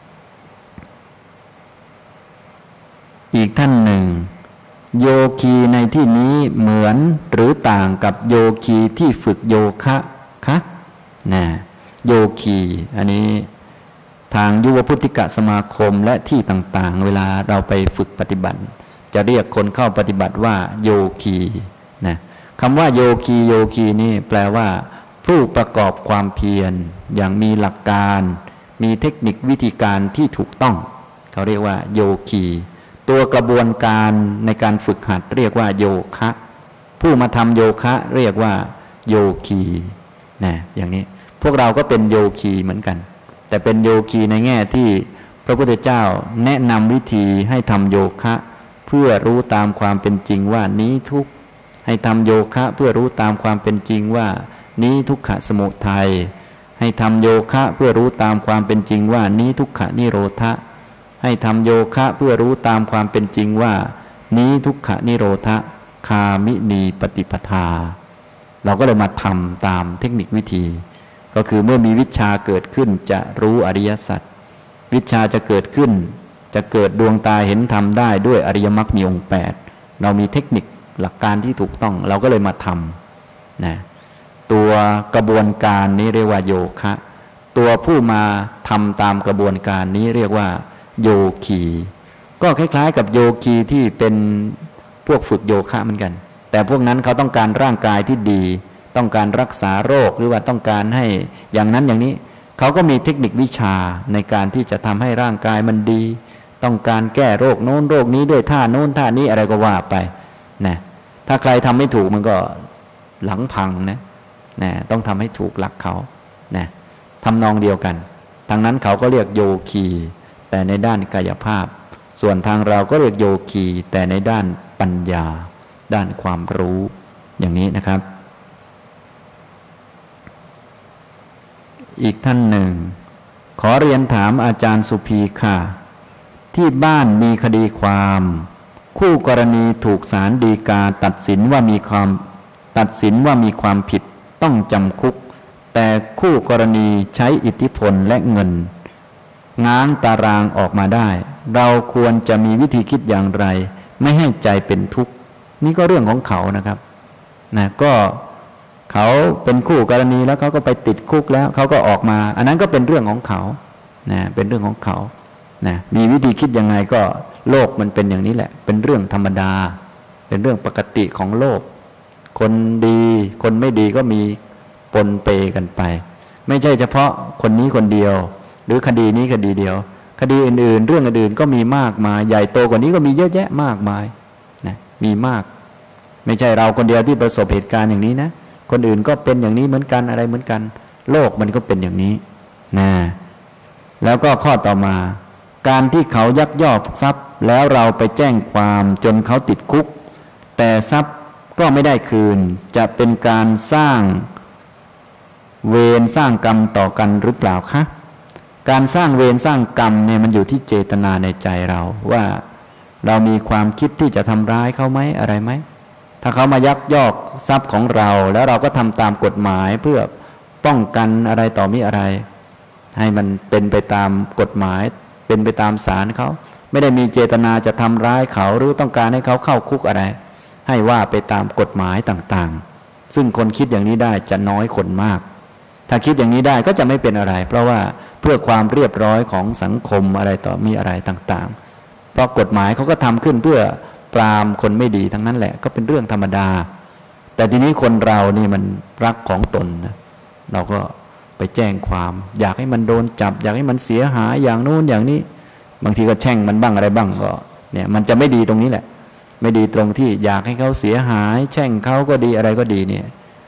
อีกท่านหนึ่งโยคีในที่นี้เหมือนหรือต่างกับโยคีที่ฝึกโยคะคะนะโยคีอันนี้ทางยุวพุทธิกสมาคมและที่ต่างๆเวลาเราไปฝึกปฏิบัติจะเรียกคนเข้าปฏิบัติว่าโยคีนะคำว่าโยคีโยคีนี่แปลว่าผู้ประกอบความเพียรอย่างมีหลักการมีเทคนิควิธีการที่ถูกต้องเขาเรียกว่าโยคีตัวกระบวนการในการฝึกหัดเรียกว่าโยคะผู้มาทำโยคะเรียกว่าโยคีนะอย่างนี้พวกเราก็เป็นโยคีเหมือนกันแต่เป็นโยคีในแง่ที่พระพุทธเจ้าแนะนำวิธีให้ทำโยคะเพื่อรู้ตามความเป็นจริงว่านี้ทุกข์ให้ทำโยคะเพื่อรู้ตามความเป็นจริงว่านี้ทุกขสมุทัยให้ทำโยคะเพื่อรู้ตามความเป็นจริงว่านี้ทุกขนิโรธะให้ทำโยคะเพื่อรู้ตามความเป็นจริงว่านี้ทุกขนิโรธะคามินีปฏิปทาเราก็เลยมาทำตามเทคนิควิธีก็คือเมื่อมีวิชาเกิดขึ้นจะรู้อริยสัจวิชาจะเกิดขึ้นจะเกิดดวงตาเห็นธรรมได้ด้วยอริยมรรคมีองค์แปดเรามีเทคนิคหลักการที่ถูกต้องเราก็เลยมาทำนะตัวกระบวนการนี้เรียกว่าโยคะตัวผู้มาทำตามกระบวนการนี้เรียกว่าโยคีก็คล้ายๆกับโยคีที่เป็นพวกฝึกโยคะเหมือนกันแต่พวกนั้นเขาต้องการร่างกายที่ดีต้องการรักษาโรคหรือว่าต้องการให้อย่างนั้นอย่างนี้เขาก็มีเทคนิควิชาในการที่จะทำให้ร่างกายมันดีต้องการแก้โรคโน้นโรคนี้ด้วยท่าโน้นท่านี้อะไรก็ว่าไปนะถ้าใครทำไม่ถูกมันก็หลังพังนะนะต้องทำให้ถูกหลักเขานะทำนองเดียวกันทางนั้นเขาก็เรียกโยคีแต่ในด้านกายภาพส่วนทางเราก็เรียกโยคีแต่ในด้านปัญญาด้านความรู้อย่างนี้นะครับอีกท่านหนึ่งขอเรียนถามอาจารย์สุภีค่ะที่บ้านมีคดีความคู่กรณีถูกศาลฎีกาตัดสินว่ามีความตัดสินว่ามีความผิดต้องจำคุกแต่คู่กรณีใช้อิทธิพลและเงินง้างตารางออกมาได้เราควรจะมีวิธีคิดอย่างไรไม่ให้ใจเป็นทุกข์นี่ก็เรื่องของเขานะครับนะก็เขาเป็นคู่กรณีแล้วเขาก็ไปติดคุกแล้วเขาก็ออกมาอันนั้นก็เป็นเรื่องของเขานะเป็นเรื่องของเขานะมีวิธีคิดยังไงก็โลกมันเป็นอย่างนี้แหละเป็นเรื่องธรรมดาเป็นเรื่องปกติของโลกคนดีคนไม่ดีก็มีปนเปกันไปไม่ใช่เฉพาะคนนี้คนเดียวหรือคดีนี้คดีเดียวคดีอื่นๆเรื่องอื่นๆก็มีมากมายใหญ่โตกว่านี้ก็มีเยอะแยะมากมายนะมีมากไม่ใช่เราคนเดียวที่ประสบเหตุการณ์อย่างนี้นะคนอื่นก็เป็นอย่างนี้เหมือนกันอะไรเหมือนกันโลกมันก็เป็นอย่างนี้นะแล้วก็ข้อต่อมาการที่เขายักยอกทรัพย์แล้วเราไปแจ้งความจนเขาติดคุกแต่ทรัพย์ก็ไม่ได้คืนจะเป็นการสร้างเวรสร้างกรรมต่อกันหรือเปล่าคะการสร้างเวรสร้างกรรมเนี่ยมันอยู่ที่เจตนาในใจเราว่าเรามีความคิดที่จะทำร้ายเขาไหมอะไรไหมถ้าเขามายักยอกทรัพย์ของเราแล้วเราก็ทำตามกฎหมายเพื่อป้องกันอะไรต่อมิอะไรให้มันเป็นไปตามกฎหมายเป็นไปตามศาลเขาไม่ได้มีเจตนาจะทำร้ายเขาหรือต้องการให้เขาเข้าคุกอะไรให้ว่าไปตามกฎหมายต่างๆซึ่งคนคิดอย่างนี้ได้จะน้อยคนมากถ้าคิดอย่างนี้ได้ก็จะไม่เป็นอะไรเพราะว่าเพื่อความเรียบร้อยของสังคมอะไรต่อมีอะไรต่างๆเพราะกฎหมายเขาก็ทำขึ้นเพื่อปรามคนไม่ดีทั้งนั้นแหละก็เป็นเรื่องธรรมดาแต่ทีนี้คนเรานี่มันรักของตนนะเราก็ไปแจ้งความอยากให้มันโดนจับอยากให้มันเสียหายอย่างโน้นอย่างนี้บางทีก็แช่งมันบ้างอะไรบ้างก็เนี่ยมันจะไม่ดีตรงนี้แหละไม่ดีตรงที่อยากให้เขาเสียหายแช่งเขาก็ดีอะไรก็ดีเนี่ย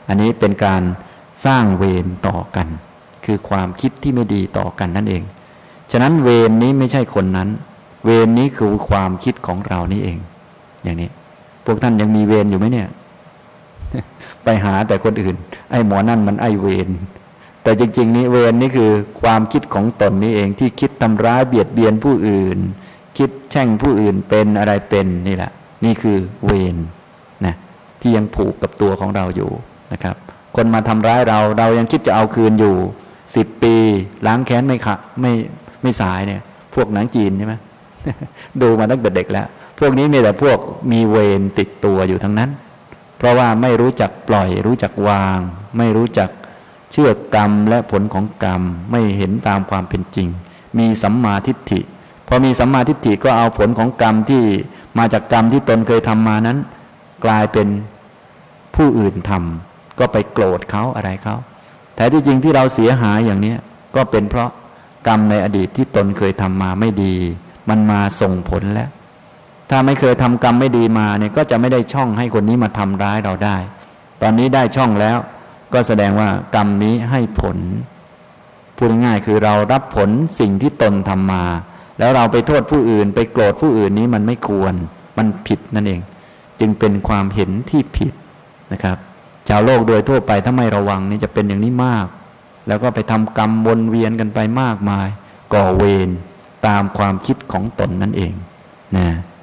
อันนี้เป็นการสร้างเวรต่อกันคือความคิดที่ไม่ดีต่อกันนั่นเองฉะนั้นเวรนี้ไม่ใช่คนนั้นเวรนี้คือความคิดของเรานี่เองอย่างนี้พวกท่านยังมีเวรอยู่ไหมเนี่ย ไปหาแต่คนอื่นไอ้หมอนั่นมันไอ้เวรแต่จริงๆนี้เวรนี่คือความคิดของตนนี่เองที่คิดทำร้ายเบียดเบียนผู้อื่นคิดแช่งผู้อื่นเป็นอะไรเป็นนี่แหละนี่คือเวรนะที่ยังผูกกับตัวของเราอยู่นะครับคนมาทำร้ายเราเรายังคิดจะเอาคืนอยู่สิบปีล้างแค้นไม่ขะไม่ไม่สายเนี่ยพวกหนังจีนใช่ไหม ดูมาตั้งแต่เด็กแล้วพวกนี้มีแต่พวกมีเวรติดตัวอยู่ทั้งนั้นเพราะว่าไม่รู้จักปล่อยรู้จักวางไม่รู้จักเชื่อกรรมและผลของกรรมไม่เห็นตามความเป็นจริงมีสัมมาทิฏฐิพอมีสัมมาทิฏฐิก็เอาผลของกรรมที่มาจากกรรมที่ตนเคยทำมานั้นกลายเป็นผู้อื่นทำก็ไปโกรธเขาอะไรเขาแต่ที่จริงที่เราเสียหายอย่างนี้ก็เป็นเพราะกรรมในอดีตที่ตนเคยทำมาไม่ดีมันมาส่งผลแล้วถ้าไม่เคยทำกรรมไม่ดีมาเนี่ยก็จะไม่ได้ช่องให้คนนี้มาทำร้ายเราได้ตอนนี้ได้ช่องแล้วก็แสดงว่ากรรมนี้ให้ผลพูดง่ายๆคือเรารับผลสิ่งที่ตนทำมาแล้วเราไปโทษผู้อื่นไปโกรธผู้อื่นนี้มันไม่ควรมันผิดนั่นเองจึงเป็นความเห็นที่ผิดนะครับชาวโลกโดยทั่วไปถ้าไม่ระวังนี่จะเป็นอย่างนี้มากแล้วก็ไปทำกรรมวนเวียนกันไปมากมายก่อเวรตามความคิดของตนนั่นเองนะ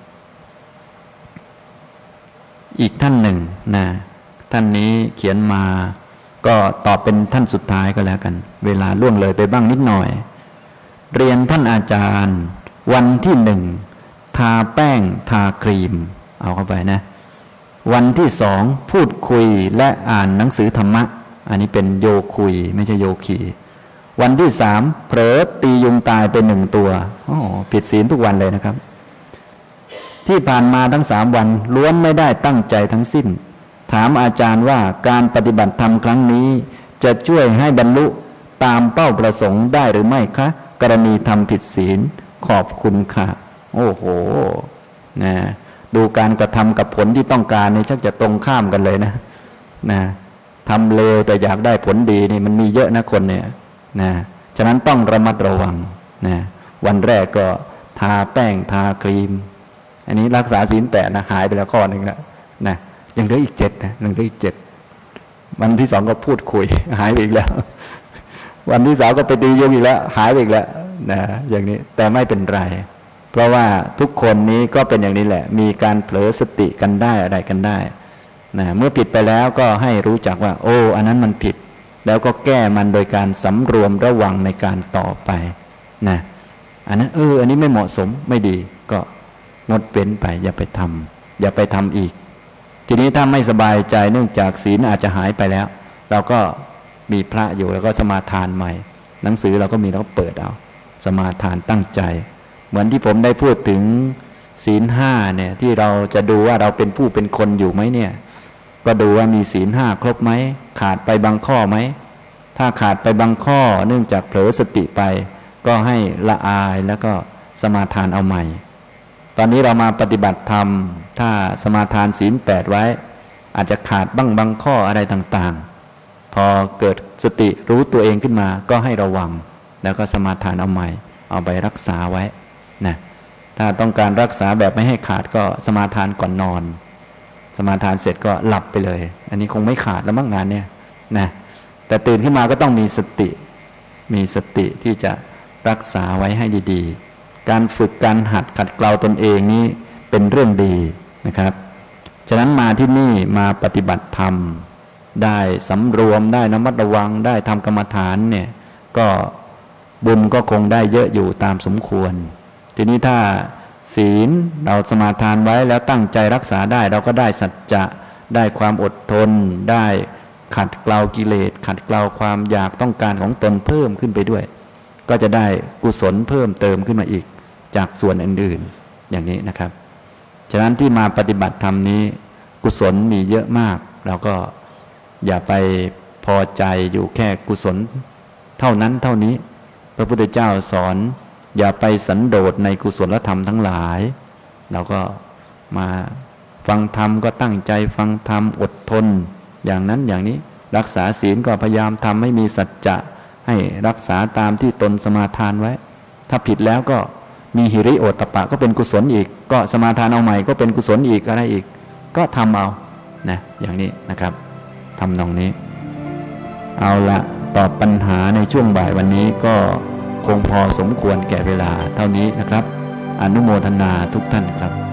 อีกท่านหนึ่งนะท่านนี้เขียนมาก็ตอบเป็นท่านสุดท้ายก็แล้วกันเวลาล่วงเลยไปบ้างนิดหน่อยเรียนท่านอาจารย์วันที่หนึ่งทาแป้งทาครีมเอาเข้าไปนะวันที่สองพูดคุยและอ่านหนังสือธรรมะอันนี้เป็นโยคุยไม่ใช่โยคีวันที่สามเผลอตียุงตายเป็นหนึ่งตัวอ๋อผิดศีลทุกวันเลยนะครับที่ผ่านมาทั้งสามวันล้วนไม่ได้ตั้งใจทั้งสิ้นถามอาจารย์ว่าการปฏิบัติธรรมครั้งนี้จะช่วยให้บรรลุตามเป้าประสงค์ได้หรือไม่คะกรณีทำผิดศีลขอบคุณค่ะโอ้โหนะดูการกระทำกับผลที่ต้องการนี่ชักจะตรงข้ามกันเลยนะนะทำเลวแต่อยากได้ผลดีนี่มันมีเยอะนะคนเนี่ยนะฉะนั้นต้องระมัดระวังนะวันแรกก็ทาแป้งทาครีมอันนี้รักษาศีลแปดนะหายไปแล้วข้อหนึ่งแล้วนะยังเหลืออีกเจ็ดนะยังเหลืออีกเจ็ดวันที่สองก็พูดคุยหายไปอีกแล้ววันที่สามก็ไปตียุงอีกแล้วหายไปอีกแล้วนะอย่างนี้แต่ไม่เป็นไรเพราะว่าทุกคนนี้ก็เป็นอย่างนี้แหละมีการเผลอสติกันได้อะไรกันได้นะเมื่อผิดไปแล้วก็ให้รู้จักว่าโอ้อันนั้นมันผิดแล้วก็แก้มันโดยการสำรวมระวังในการต่อไปนะอันนั้นเอออันนี้ไม่เหมาะสมไม่ดีก็งดเว้นไปอย่าไปทำอย่าไปทำอีกทีนี้ถ้าไม่สบายใจเนื่องจากศีลอาจจะหายไปแล้วเราก็มีพระอยู่แล้วก็สมาทานใหม่หนังสือเราก็มีเราก็เปิดเอาสมาทานตั้งใจเหมือนที่ผมได้พูดถึงศีลห้าเนี่ยที่เราจะดูว่าเราเป็นผู้เป็นคนอยู่ไหมเนี่ยก็ดูว่ามีศีลห้าครบไหมขาดไปบางข้อไหมถ้าขาดไปบางข้อเนื่องจากเผลอสติไปก็ให้ละอายแล้วก็สมาทานเอาใหม่ตอนนี้เรามาปฏิบัติธรรมถ้าสมาทานศีลแปดไว้อาจจะขาดบ้างบางข้ออะไรต่างๆพอเกิดสติรู้ตัวเองขึ้นมาก็ให้ระวังแล้วก็สมาทานเอาใหม่เอาไปรักษาไว้นะถ้าต้องการรักษาแบบไม่ให้ขาดก็สมาทานก่อนนอนสมาทานเสร็จก็หลับไปเลยอันนี้คงไม่ขาดแล้วมั้งงานเนี่ยนะแต่ตื่นขึ้นมาก็ต้องมีสติมีสติที่จะรักษาไว้ให้ดีๆการฝึกการหัดขัดเกลาตนเองนี้เป็นเรื่องดีนะครับฉะนั้นมาที่นี่มาปฏิบัติธรรมได้สำรวมได้ระมัดระวังได้ทำกรรมฐานเนี่ยก็บุญก็คงได้เยอะอยู่ตามสมควรทีนี้ถ้าศีลเราสมาทานไว้แล้วตั้งใจรักษาได้เราก็ได้สัจจะได้ความอดทนได้ขัดเกลากิเลสขัดเกลาความอยากต้องการของตนเพิ่มขึ้นไปด้วยก็จะได้กุศลเพิ่มเติมขึ้นมาอีกจากส่วนอื่นๆอย่างนี้นะครับฉะนั้นที่มาปฏิบัติธรรมนี้กุศลมีเยอะมากเราก็อย่าไปพอใจอยู่แค่กุศลเท่านั้นเท่านี้พระพุทธเจ้าสอนอย่าไปสันโดษในกุศลธรรมทั้งหลายเราก็มาฟังธรรมก็ตั้งใจฟังธรรมอดทนอย่างนั้นอย่างนี้รักษาศีลก็พยายามทำให้มีสัจจะให้รักษาตามที่ตนสมาทานไว้ถ้าผิดแล้วก็มีหิริโอตตัปปะก็เป็นกุศลอีกก็สมาทานเอาใหม่ก็เป็นกุศลอีกอะไรอีกก็ทำเอานะอย่างนี้นะครับทำตรงนี้เอาละตอบปัญหาในช่วงบ่ายวันนี้ก็คงพอสมควรแก่เวลาเท่านี้นะครับอนุโมทนาทุกท่านครับ